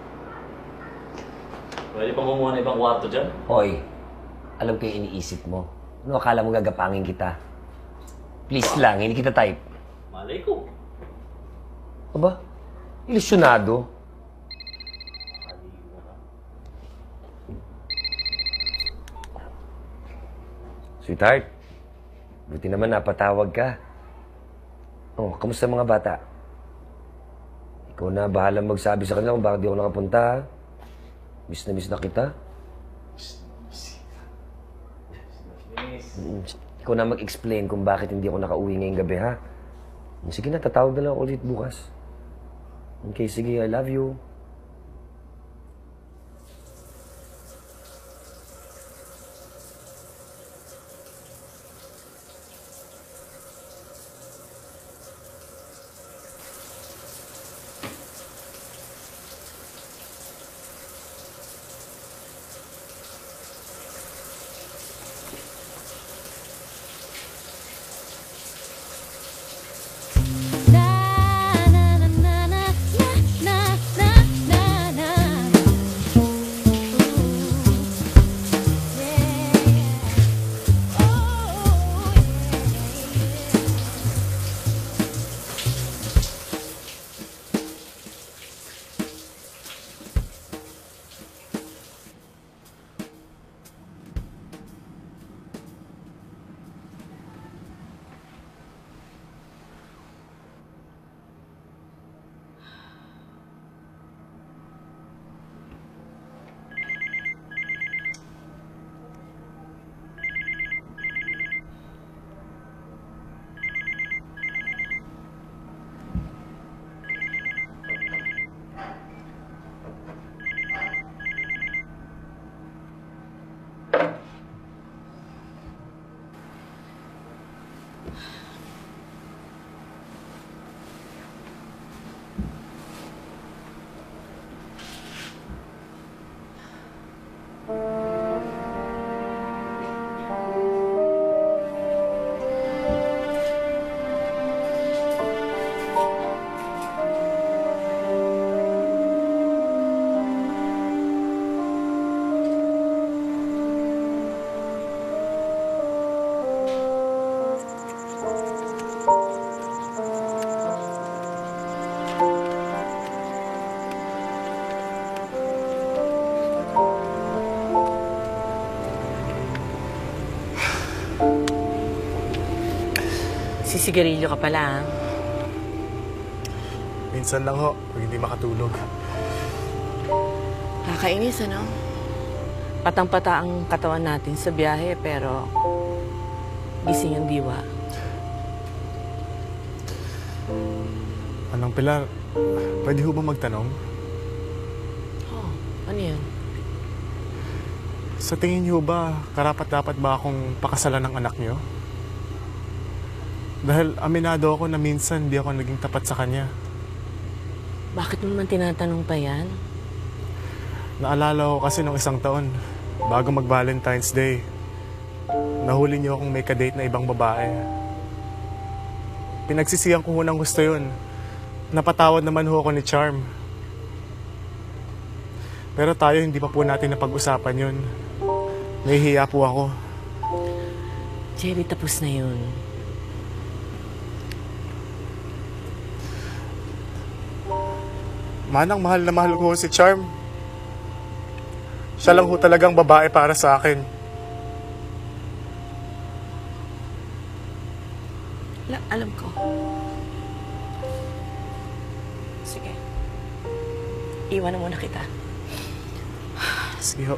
Pwede pang kumuha ng ibang kwarto dyan? Hoy, alam ko yung iniisip mo. Ano akala mo gagapangin kita? Please lang, hindi kita type. Malay ko. Aba, ilusyonado. Sweetheart, buti naman napatawag ka. Oh, kamusta mga bata? Ikaw na bahalang magsabi sa kanila kung bakit di ako nakapunta. Miss na miss na kita. Mm, Ikaw na mag-explain kung bakit hindi ako nakauwi ngayong gabi, ha? Sige na, tatawag na lang ako ulit bukas. Okay, sige, I love you. Sisigarilyo ka pala, ha? Minsan lang ho, pag hindi makatulog. Nakakainis, ano? Patang-pata ang katawan natin sa biyahe, pero gising ang diwa. Anong Pilar, pwede ho ba magtanong? Oh, ano yan? Sa tingin niyo ba, karapat-dapat ba akong pakasalan ng anak niyo? Dahil aminado ako na minsan di ako naging tapat sa kanya. Bakit mo naman tinatanong pa yan? Naalala ko kasi nung isang taon, bago mag-Valentine's Day, nahuli niyo akong may kadate na ibang babae. Pinagsisihan ko hunang gusto yun. Napatawad naman ho ako ni Charm. Pero tayo hindi pa po natin napag-usapan yun. Nahihiya po ako. Jerry, tapos na yun. Manang mahal na mahal ko si Charm. Siya lang ho talagang babae para sa akin. La, alam ko. Sige. Iwan na muna kita. Sige ho.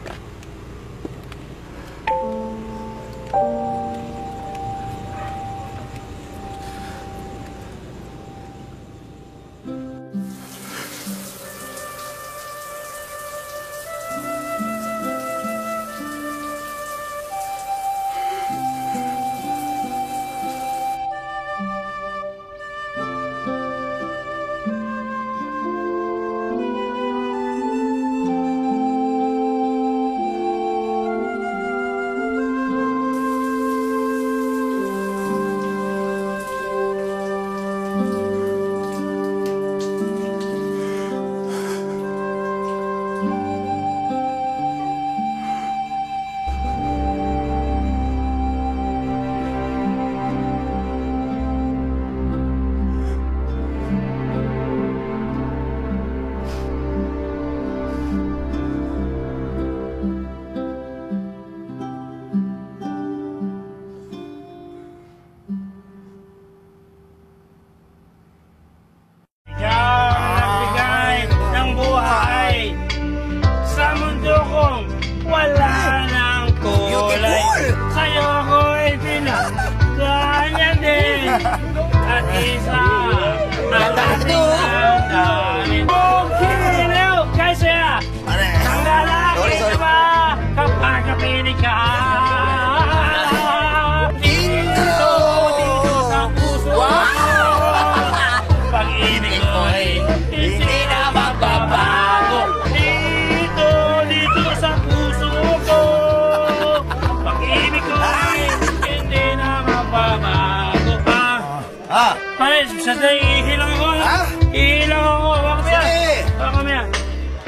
Sandali, ihilang ako. Ha? Ihilang ako. Waka mo yan. Waka mo yan.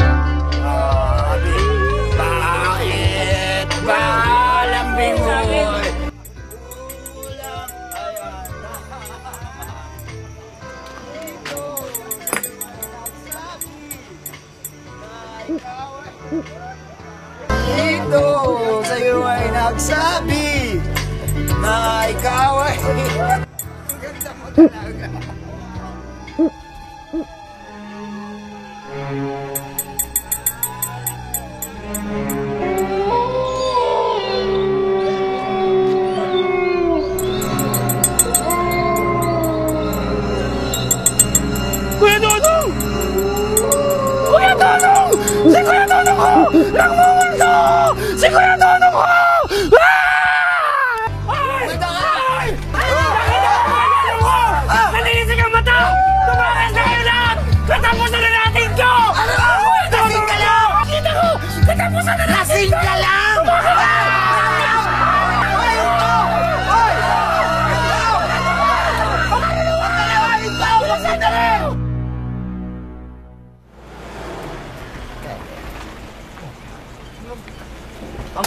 Bakit ba lambing mo? Dito sa'yo ay nagsabi na ikaw ay... Kuya Dodong! Kuya Dodong! Si Kuya Dodong ko! Nagmumulto! Si Kuya Dodong ko! Ah! Ay! Ay! Ay!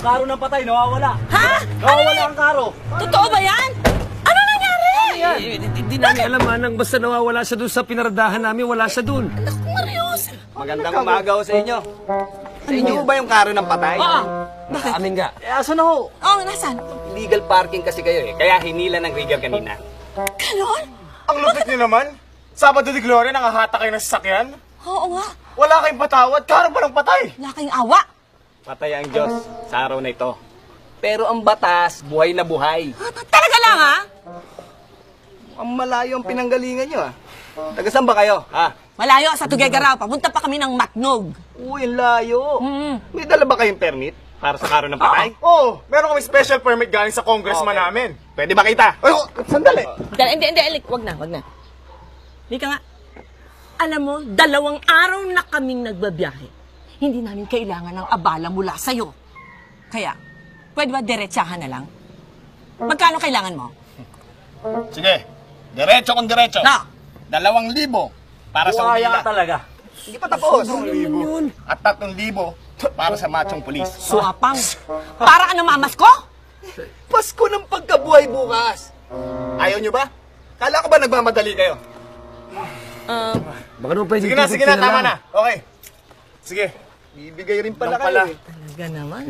Ang karo ng patay, nawawala. Ha? Nawawala ang karo. Totoo ba yan? Ano nangyari? Hindi namin alam, Manang. Basta nawawala siya doon sa pinaradahan namin, wala siya doon. Marius! Magandang umaga ho sa inyo. Sa inyo ho ba yung karo ng patay? Oo. Bakit? Amin nga. Eh, aso na ho? Oo, nasan? Illegal parking kasi kayo eh. Kaya hinila ng rigger kanina. Ganon? Ang lupit niyo naman. Sabado de Gloria, nangahata kayo ng sasakyan. Oo nga. Wala kayong patawad, karo pa ng patay. Wala kayong awa. Patay ang Diyos sa araw na ito. Pero ang batas, buhay na buhay. Talaga lang, ha? Ang malayo ang pinanggalingan nyo, ah. Taga saan ba kayo, ha? Malayo, sa Tuguegarao. Papunta pa kami ng Matnog. Uy, ang layo. May dala ba kayong permit para sa karo ng patay? Oo, oh, meron kami special permit galing sa congressman Okay. namin. Pwede ba kita? Ay, oh, sandali. Hindi, hindi, hindi. Wag na, wag na. Hindi ka nga. Alam mo, dalawang araw na kaming nagbabiyahe. Hindi namin kailangan ng abala mula sa'yo. Kaya, pwede ba diretsahan na lang? Magkano kailangan mo? Sige, diretso kung diretso. Na! Dalawang libo para sa Buhaya umila. ka talaga. Hindi pa tapos. Yun. At tatlong libo para sa machong pulis. Suapang. Para ka namamas ko? Pasko ng pagkabuhay bukas. Ayaw nyo ba? Kala ko ba nagmamadali kayo? Uh, Baka naman pwede Sige na, sige na, lang. tama na. Okay. Sige. Bibigay rin pala Lang pala. kayo eh. Talaga naman.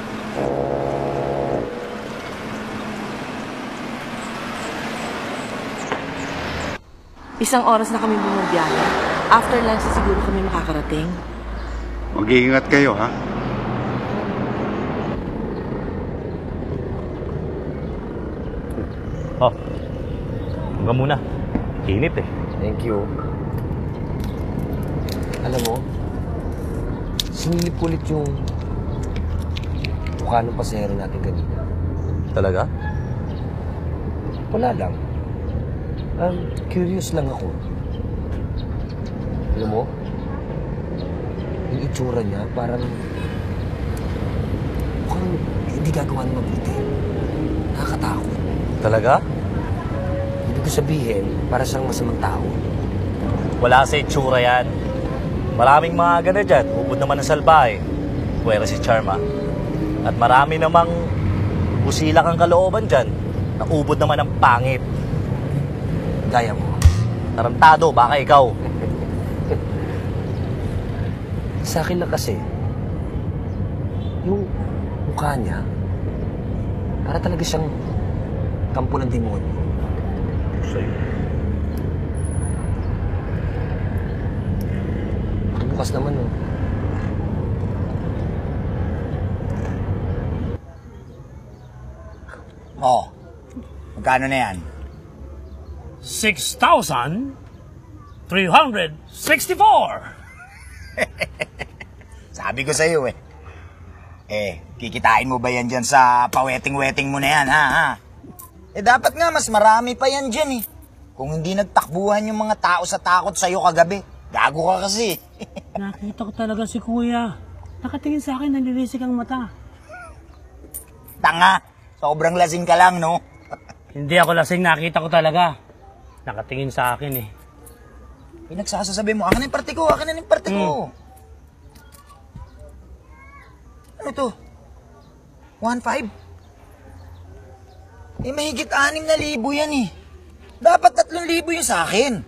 Isang oras na kami bumabiyahe. After lunch na siguro kami makakarating. Mag-iingat kayo, ha? Oh, hanggang muna. Init eh. Thank you. Alam mo, sinilip ko ulit yung mukha ng pasahero natin kanina. Talaga? Wala lang. Um, curious lang ako. Alam mo, yung itsura niya parang mukhang hindi gagawa ng mabuti. Nakakatakot. Talaga? Ibig ko sabihin, para siyang masamang tao. Wala sa itsura yan. Maraming mga gana dyan. Ubod naman ng salbahe. Pwera si Charma. At marami namang busilak ang kalooban dyan. Na ubod naman ng pangit. Gaya mo. Tarantado, baka ikaw. Sa akin lang kasi, yung mukha niya, para talaga siyang kampo ng demonyo. Sa'yo. Bukas naman, oh. Oh, magkano na yan? six thousand three hundred sixty-four. Sabi ko sa'yo eh. Eh, kikitain mo ba yan dyan sa paweting-weting mo na yan, ha? ha? Eh, dapat nga mas marami pa yan dyan eh. Kung hindi nagtakbuhan yung mga tao sa takot sa'yo kagabi, gago ka kasi. Nakita ko talaga si Kuya. Nakatingin sa akin, nalilisik ang mata. Tanga, sobrang lasing ka lang, no? Hindi ako lasing, nakita ko talaga. Nakatingin sa akin eh. Pinagsasasabi mo, akin na yung parte ko, akin na yung parte ko. Hmm. Ano to? one five? Eh, mahigit anim na libo yan eh. Dapat tatlong libo yung sa akin.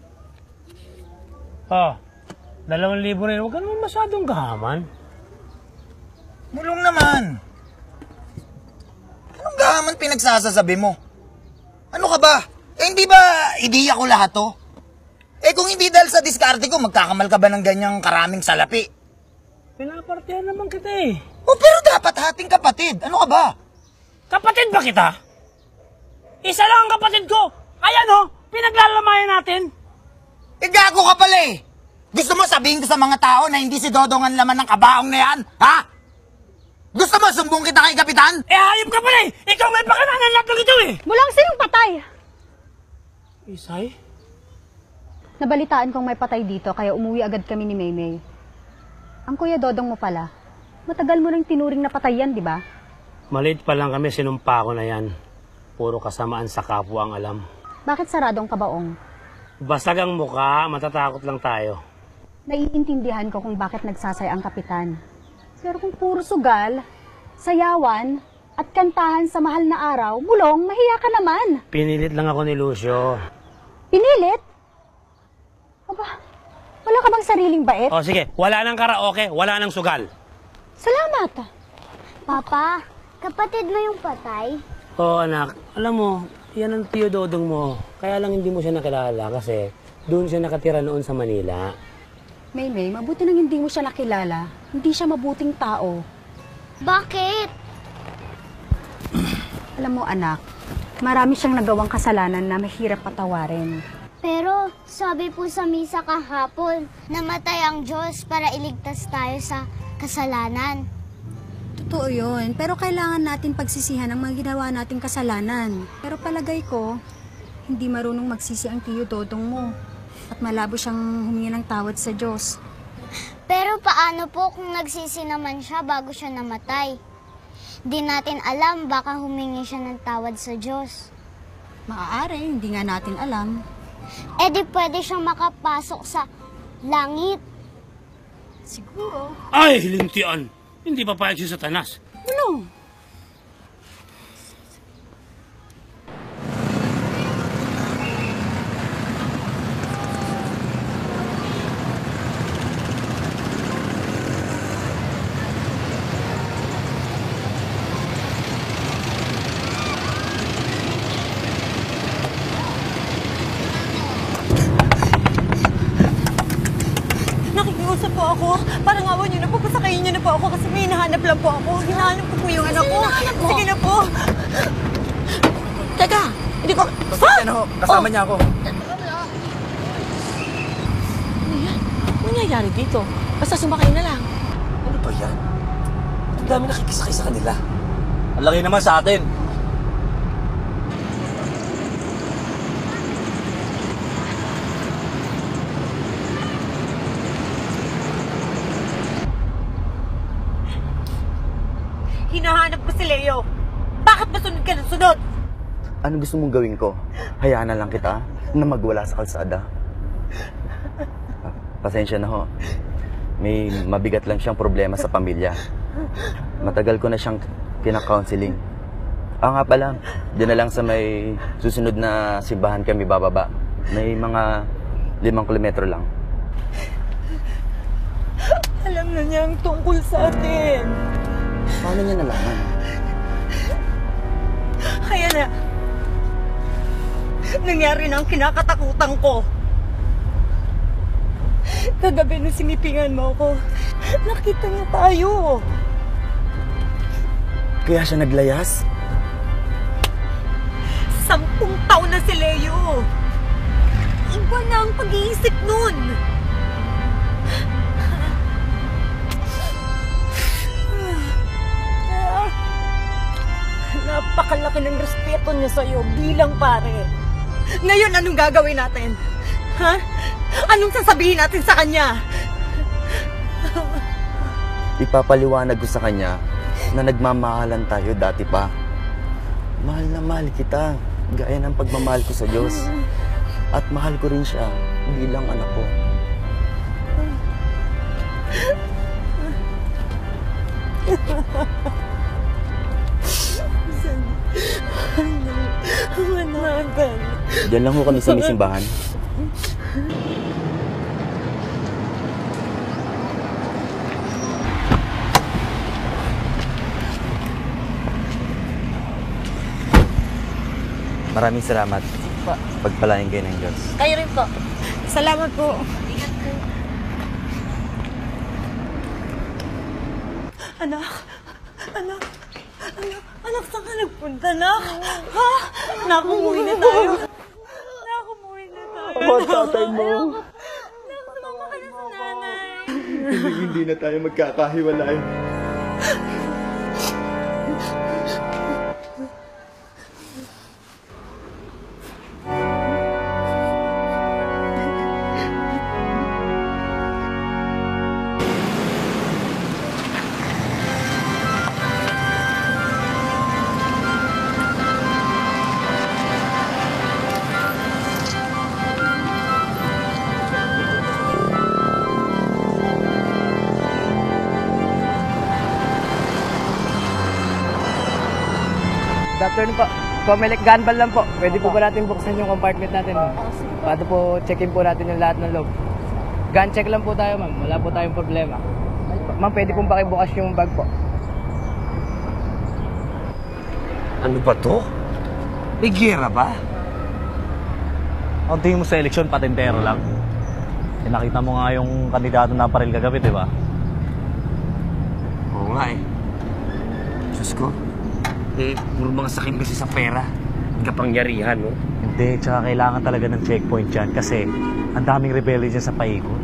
Oh, dalawang libo rin. Huwag ka naman masyadong gahaman. Mulong naman. Anong gaman pinagsasasabi mo? Ano ka ba? Eh, hindi ba ideya ko lahat to? Eh, kung hindi dahil sa diskarte ko, magkakamal ka ba ng ganyang karaming salapi? Pinapartihan naman kita eh. Oh, pero dapat hating kapatid. Ano ka ba? Kapatid ba kita? Isa lang ang kapatid ko. Ayan oh, pinaglalamayan natin. Eh, gago ka pala eh. Gusto mo sabihin ko sa mga tao na hindi si Dodong ang laman ng kabaong na yan? Ha? Gusto mo sumbong kita kay Kapitan? Eh, hayop ka pala eh. Ikaw may pakananan lahat ng ito eh. Mulang sinong patay? Isay? Nabalitaan kong may patay dito kaya umuwi agad kami ni Maymay. Ang Kuya Dodong mo pala, matagal mo nang tinuring na patay yan, di ba? Maliit pa lang kami, sinumpa ko na yan. Puro kasamaan sa kapwa ang alam. Bakit saradong kabaong? Basag ang mukha, matatakot lang tayo. Naiintindihan ko kung bakit nagsasay ang kapitan. Pero kung puro sugal, sayawan, at kantahan sa mahal na araw, Mulong, mahiya ka naman. Pinilit lang ako ni Lucio. Pinilit? Aba, wala ka bang sariling bait? O sige, wala nang karaoke, wala nang sugal. Salamat. Papa, kapatid mo yung patay? Oo anak, alam mo, yan ang tiyo dodong mo. Kaya lang hindi mo siya nakilala kasi doon siya nakatira noon sa Manila. Maymay, mabuti nang hindi mo siya nakilala. Hindi siya mabuting tao. Bakit? Alam mo anak, marami siyang nagawang kasalanan na mahirap patawarin. Pero sabi po sa misa kahapon, namatay ang Diyos para iligtas tayo sa kasalanan. Totoo yun, pero kailangan natin pagsisihan ang mga ginawa nating kasalanan. Pero palagay ko, hindi marunong magsisi ang tiyo dodong mo. At malabo siyang humingi ng tawad sa Diyos. Pero paano po kung nagsisi naman siya bago siya namatay? Di natin alam, baka humingi siya ng tawad sa Diyos. Maaari, hindi nga natin alam. Eh di pwede siyang makapasok sa langit. Siguro. Ay, hilintian! Hindi papayag si Satanas. Ano? Nakikiusap po ako. Parang awan niyo na po. Pasakayin niyo na po ako kasi may hinahanap lang po ako. Hinahanap ko po yung anak ko. Sige na po. Teka, hindi ko... Pasensya na ho. Kasama Oh. niya ako. Ano yan? Ano nangyayari dito? Basta sumakay na lang. Ano ba yan? Ang dami nakikisakay sa kanila. Ang laki naman sa atin. Hinahanap ko si Leo. Bakit ba sunod ka ng sunod? Ano gusto mong gawin ko? Hayaan na lang kita na magwala sa kalsada. Pasensya na ho. May mabigat lang siyang problema sa pamilya. Matagal ko na siyang kina-counseling. Ah nga pala, dyan na lang sa may susunod na simbahan kami bababa. May mga limang kilometro lang. Alam na niya ang tungkol sa atin. Paano niya nalaman? Kaya na. Nangyari na ang kinakatakutan ko. Kagabi nung sinipingan mo ako, nakita niya tayo. Kaya siya naglayas? Sampung taon na si Leo. Iba na ang pag-iisip nun. Napakalaki ng respeto niya sa'yo bilang pare. Ngayon, anong gagawin natin? Ha? Anong sasabihin natin sa kanya? Ipapaliwanag ko sa kanya na nagmamahalan tayo dati pa. Mahal na mahal kita, gaya ng pagmamahal ko sa Diyos. At mahal ko rin siya bilang anak ko. Managan. Diyan lang ho kami sa may simbahan. Maraming salamat. Pagpalain kayo ng Diyos. Kayo rin po. Salamat po. Anak, anak, anak, anak, saan ka nagpunta, anak? Ha? Anak, umuwi na tayo. Anak, umuwi na tayo. Ako ang tatay mo. Anak, sumama ka na sa nanay. Hindi, hindi na tayo magkakahiwalay. afternoon po. Comelec Gunball lang po. Pwede po ba natin buksan yung compartment natin? Para po check-in po natin yung lahat ng loob. Gun check lang po tayo, ma'am. Wala po tayong problema. Ma'am, pwede pong pakibukas yung bag po. Ano ba to? May gera ba? Ang tingin mo sa eleksyon, patentero lang. Eh, nakita mo nga yung kandidato na paril kagabi, di ba? Oo nga eh. Diyos ko. Eh, puro mga sakim kasi sa pera. Kapangyarihan, no? Hindi, tsaka kailangan talaga ng checkpoint dyan kasi ang daming rebelde dyan sa paikot.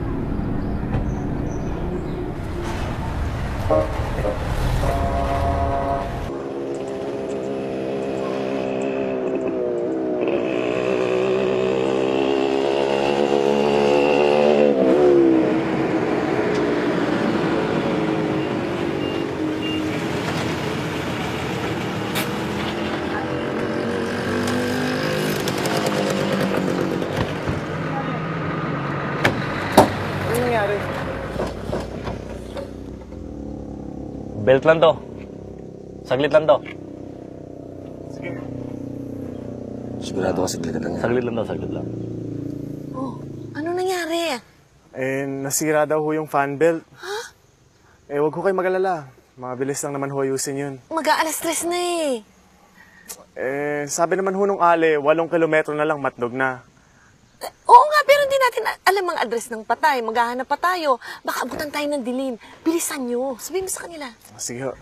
Belt lang to. Saglit lang to. Sige. Sigurado ka saglit lang. Saglit lang to, saglit lang. Oh, ano nangyari? Eh, nasira daw ho yung fan belt. Ha? Eh, wag ho kayo mag-alala. Mabilis lang naman ho ayusin yun. Mag-aalas tres na eh. Eh, sabi naman ho nung ale, walong kilometro na lang matnog na. Oo nga, pero hindi natin alam ang address ng patay. Maghahanap pa tayo. Baka abutan tayo ng dilim. Bilisan nyo. Sabihin mo sa kanila. Sige ho.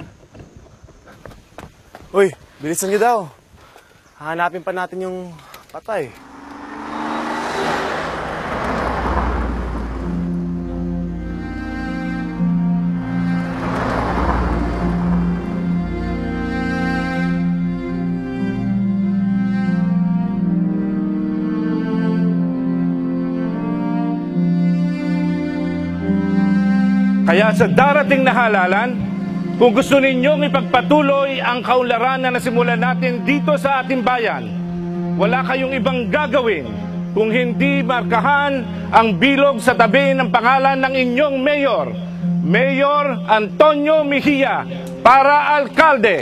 Uy, bilisan nyo daw. Hahanapin pa natin yung patay. Kaya sa darating na halalan, kung gusto ninyong ipagpatuloy ang kaunlaran na nasimulan natin dito sa ating bayan, wala kayong ibang gagawin kung hindi markahan ang bilog sa tabi ng pangalan ng inyong mayor, Mayor Antonio Mejia, para alkalde.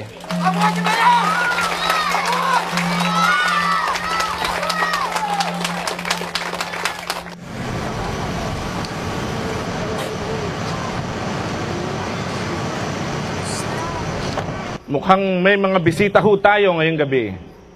Mukhang may mga bisita ho tayo ngayong gabi.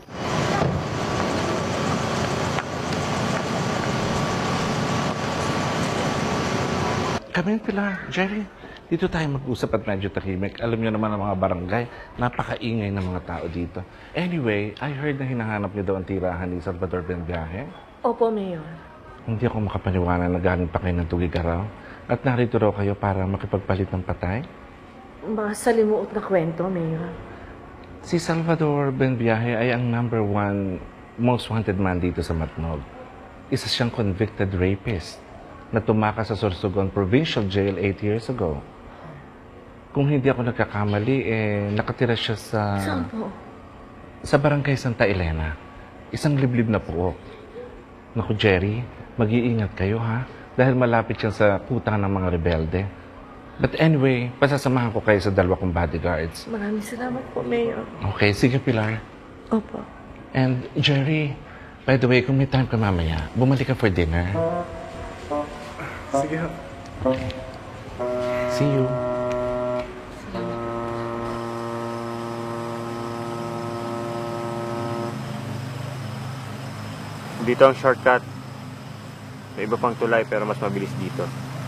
Kami Pilar, Jerry, dito tayo mag-usap at medyo tahimik. Alam niyo naman ang mga barangay, napakaingay ng mga tao dito. Anyway, I heard na hinahanap niyo daw ang tirahan ni Salvador Benviaje. Opo, Mayor. Hindi ako makapaniwala na galing pa kayo ng Tugigaraw at narito raw kayo para makipagpalit ng patay. Mga salimuot na kwento, Mayor. Si Salvador Benviaje ay ang number one most wanted man dito sa Matnog. Isa siyang convicted rapist na tumakas sa Sorsogon Provincial Jail eight years ago. Kung hindi ako nagkakamali, eh, nakatira siya sa... Saan po? Sa Barangay Santa Elena. Isang liblib na puok. Naku, Jerry, mag-iingat kayo, ha? Dahil malapit siya sa putang ng mga rebelde. But anyway, pasasamahan ko kayo sa dalawa kong bodyguards. Maraming salamat po, Mayor. Okay, sige, Pilar. Opo. And, Jerry, by the way, kung may time ka mamaya, bumalik ka for dinner. Sige. See you. Dito ang shortcut. May iba pang tulay pero mas mabilis dito.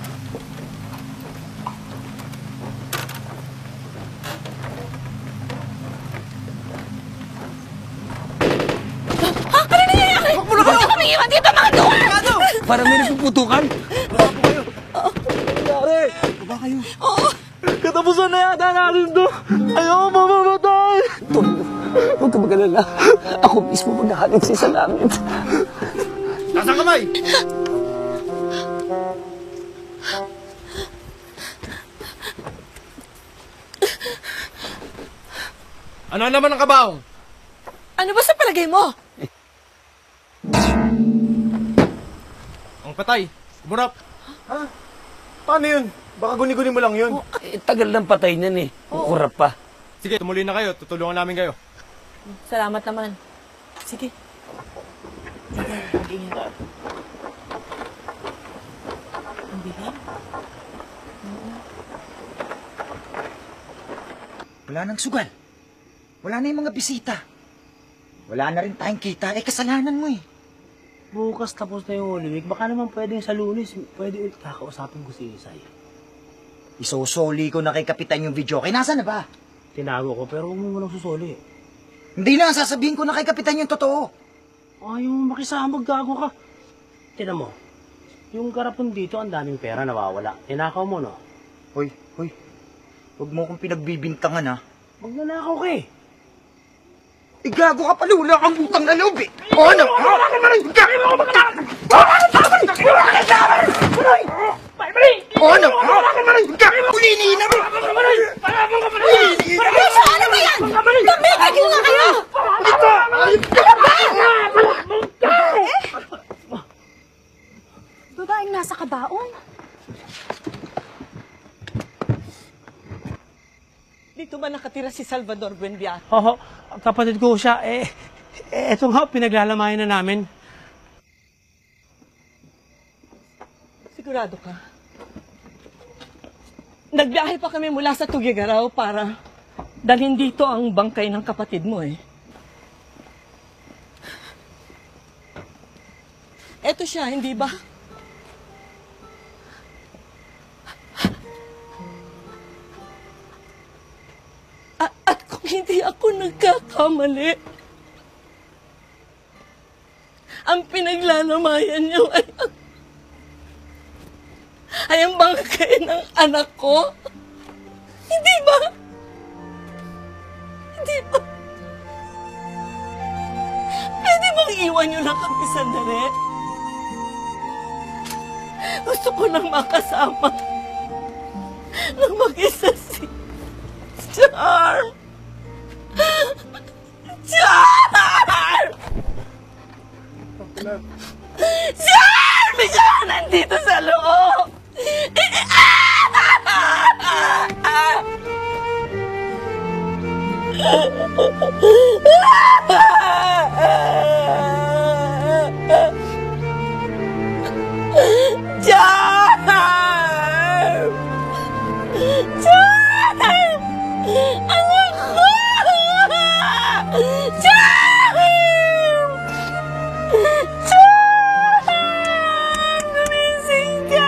Ha? Ano nangyayari? Huwag mo na kayo! Huwag kami iwan dito, mga duwa! Parang may nagpuputukan. Nangyari! Baba kayo. Oo! Katapusan na yata natin to! Ayaw ko mamamatay! Tondo, huwag ka mag-alala. Ako mismo maghahaliksi sa langit. Nasaan kamay? Ano naman ang kabaong? Ano ba sa palagay mo? Ang patay. Burap. Ha? Paano yun? Baka guni-guni mo lang yun. Eh, tagal ng patay niyan eh. Kukurap pa. Sige, tumuloy na kayo. Tutulungan namin kayo. Salamat naman. Sige. Sige, mag-ingat. Ang bilang? Wala nang sugal. Wala na yung mga bisita. Wala na rin tayong kita. Eh, kasalanan mo eh. Bukas tapos na yung Holy Week. Baka naman pwedeng sa Lunes, pwede ulit kakausapin ko si Isay. Isusoli ko na kay Kapitan yung video. Kaya nasaan na ba? Tinago ko, pero huwag mo munang susuli. Hindi na, sasabihin ko na kay Kapitan yung totoo. Ayaw mo makisama, gago ka. Tinan mo, yung garapon dito, ang daming pera nawawala. Tinakaw mo, no? Hoy, hoy. Huwag mo akong pinagbibintangan, ha? Magnanakaw ka eh. Eh, gago ka pala. Wala kang utang na loob, eh. O ano? Wala ka maray! Wala ka maray! Wala ka maray! Wala ka maray! O ano? Wala ka maray! Ulinihin na mo! Ulinihin na mo! Ano ba yan? Tumigil nga kayo! Ito! Ano ba? Babaeng nasa kabaong. Dito ba nakatira si Salvador Buendia? Oo, kapatid ko siya. Eh, eh eto nga, pinaglalamayan na namin. Sigurado ka? Nagbiyahe pa kami mula sa Tugigaraw para dalhin dito ang bangkay ng kapatid mo eh. Eto siya, hindi ba? At, at kung hindi ako nagkakamali, ang pinaglalamayan niyo ay ay ang bangkay ng anak ko. Hindi ba? Hindi ba? Pwede bang iwan niyo lang kami sandali? Gusto ko nang makasama nang mag-isa si Charm. Charm! Charm! Siya nandito sa loob! Charm! Charm! Anak ko! Charm! Charm! Gumising ka!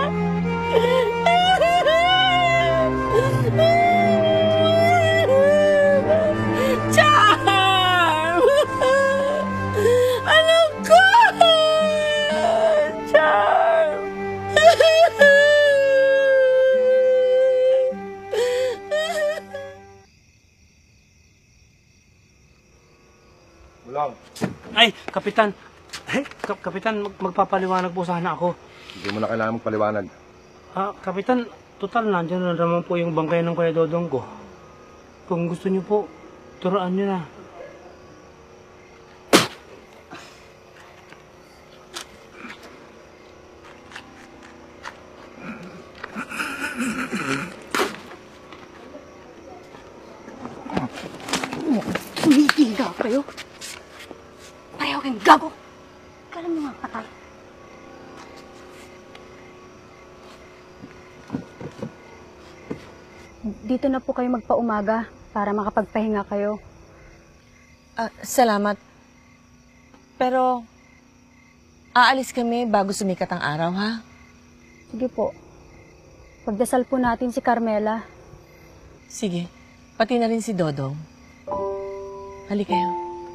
Charm! Anak ko! Charm! Ulang. Ay, Kapitan. Ay, Kap Kapitan, mag magpapaliwanag po sana ako. Hindi mo na kailangan magpaliwanag. Ah, Kapitan, total nandiyan na naman po yung bangkay ng Kuya Dodong ko. Kung gusto niyo po, turuan niyo na. Tumigiga kayo. Pareho kayong gago. Kala mo nga patay. Dito na po kayo magpaumaga para makapagpahinga kayo. Ah, salamat. Pero, aalis kami bago sumikat ang araw, ha? Sige po. Pagdasal po natin si Carmela. Sige. Pati na rin si Dodong. Halika kayo.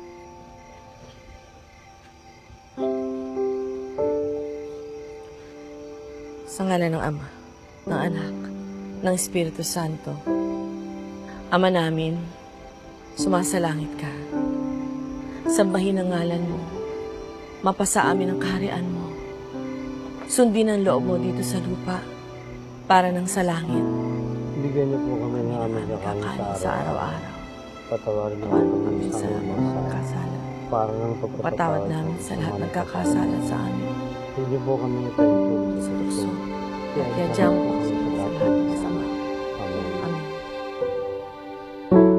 Sa ngalan ng Ama, ng Anak, ng Espiritu Santo, Ama namin, sumasalangit ka. Sambahin ang ngalan mo. Mapasa amin ang kaharian mo. Sundin ang loob mo dito sa lupa para nang sa langit. Bigyan niyo po kami ng aming kakanin sa araw-araw. Patawarin niyo Patawarin po kami sa aming pagkakasala. para ng Patawad pagpapatawad namin sa lahat ng kakasala sa amin. Hindi po kami ipahintulot sa tukso. Kaya diyan po kami sa lahat ng masama. Amen.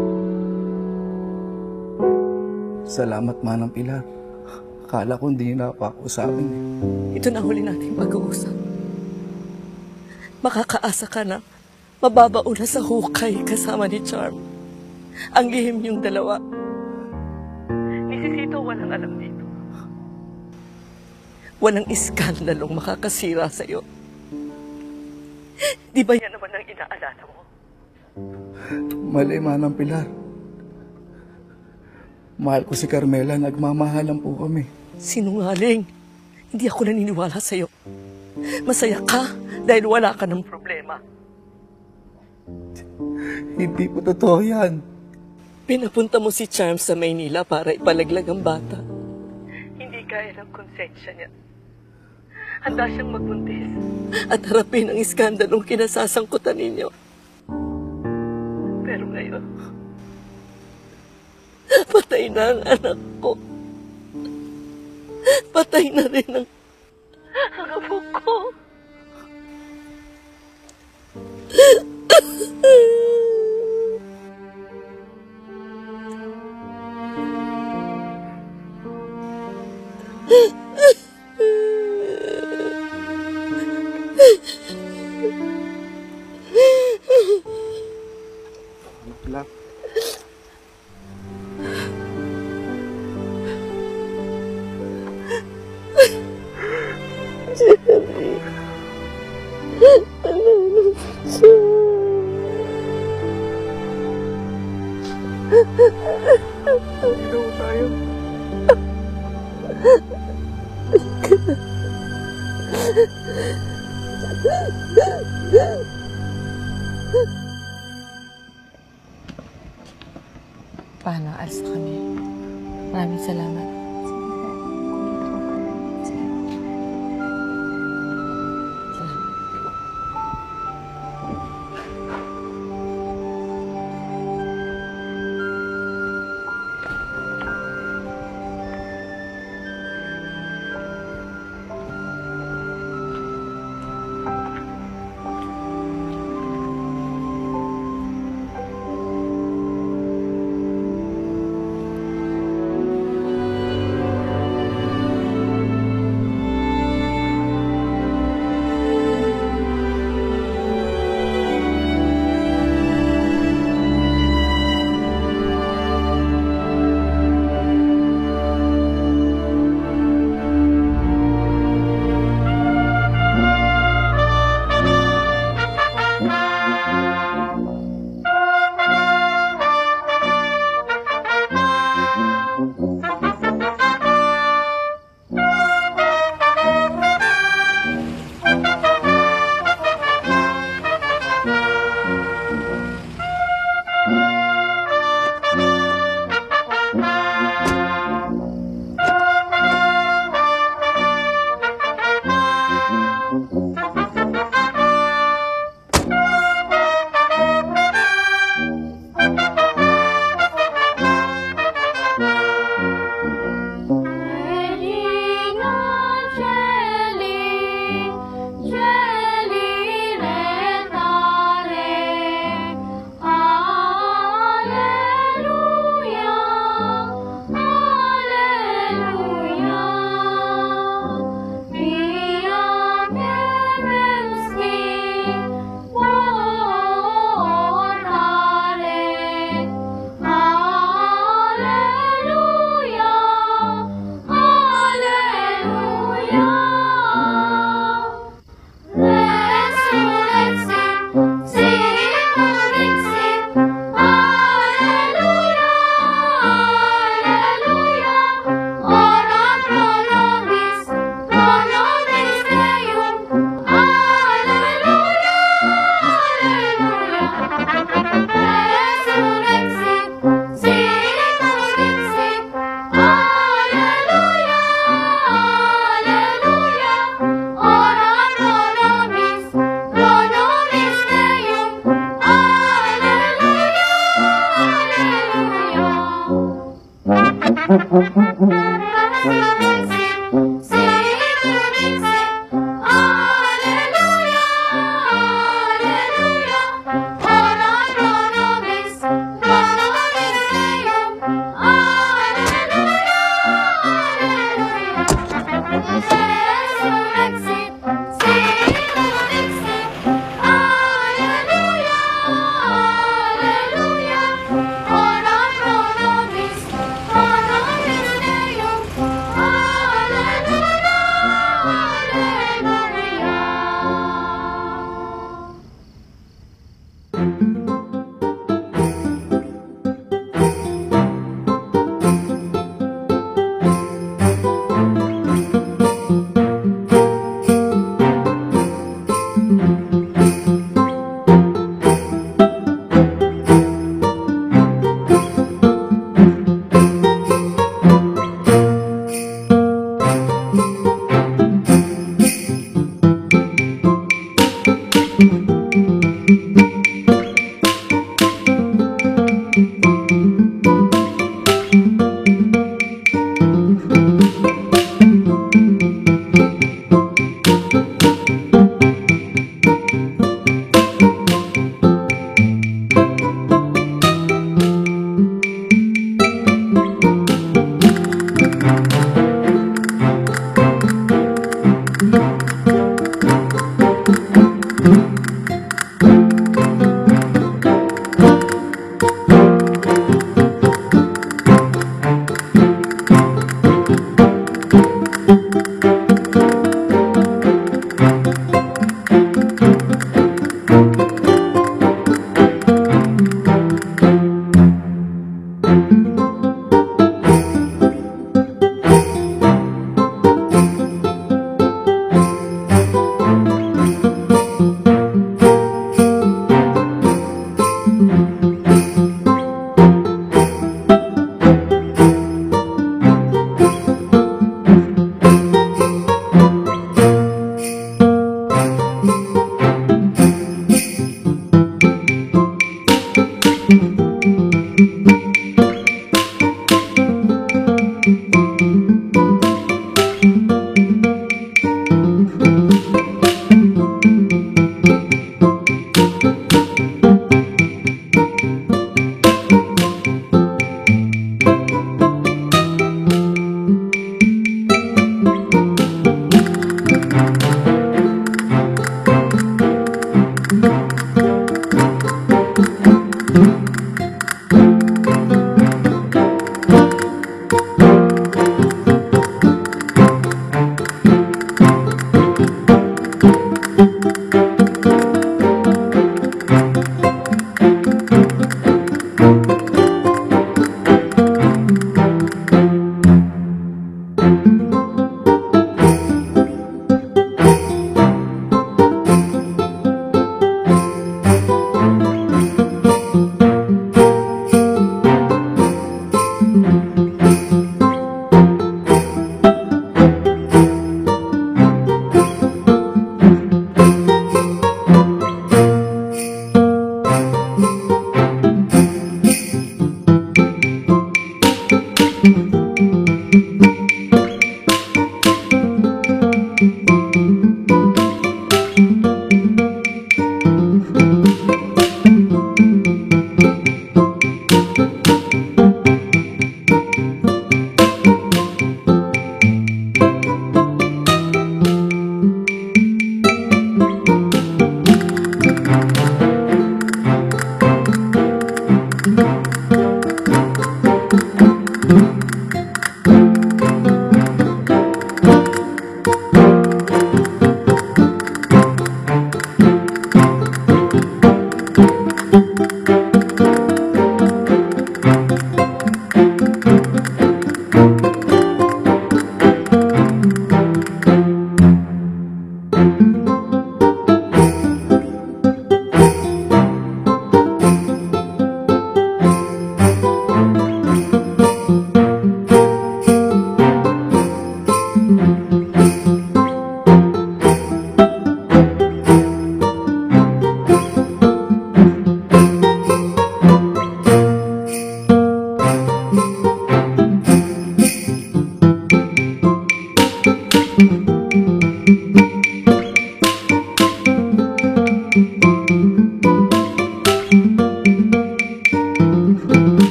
Salamat, Manang Pilar. Akala ko hindi na pa ako sa amin eh. Ito na huli nating pag-uusap. Makakaasa ka na mababauna sa hukay kasama ni Charm. Ang lihim niyong dalawa. Ni Sisito walang alam dito. Walang iskandalong makakasira sa'yo. Di ba yan naman ang inaalala mo? Mali, Manang Pilar. Mahal ko si Carmela, nagmamahalan po kami. Sinungaling. Hindi ako naniniwala sa'yo. Masaya ka dahil wala ka ng problema. Hindi po totoo yan. Pinapunta mo si Charm sa Maynila para ipalaglag ang bata. Hindi kaya ng konsensya niya. Handa siyang magbuntis at harapin ang iskandalong kinasasangkutan ninyo. Pero ngayon, patay na ang anak ko. Patay na rin ang, ang apo ko. Pilar. Jerry. Ano siya? Ikaw tayo. Paano? Alis na kami. Maraming salamat. Thank you.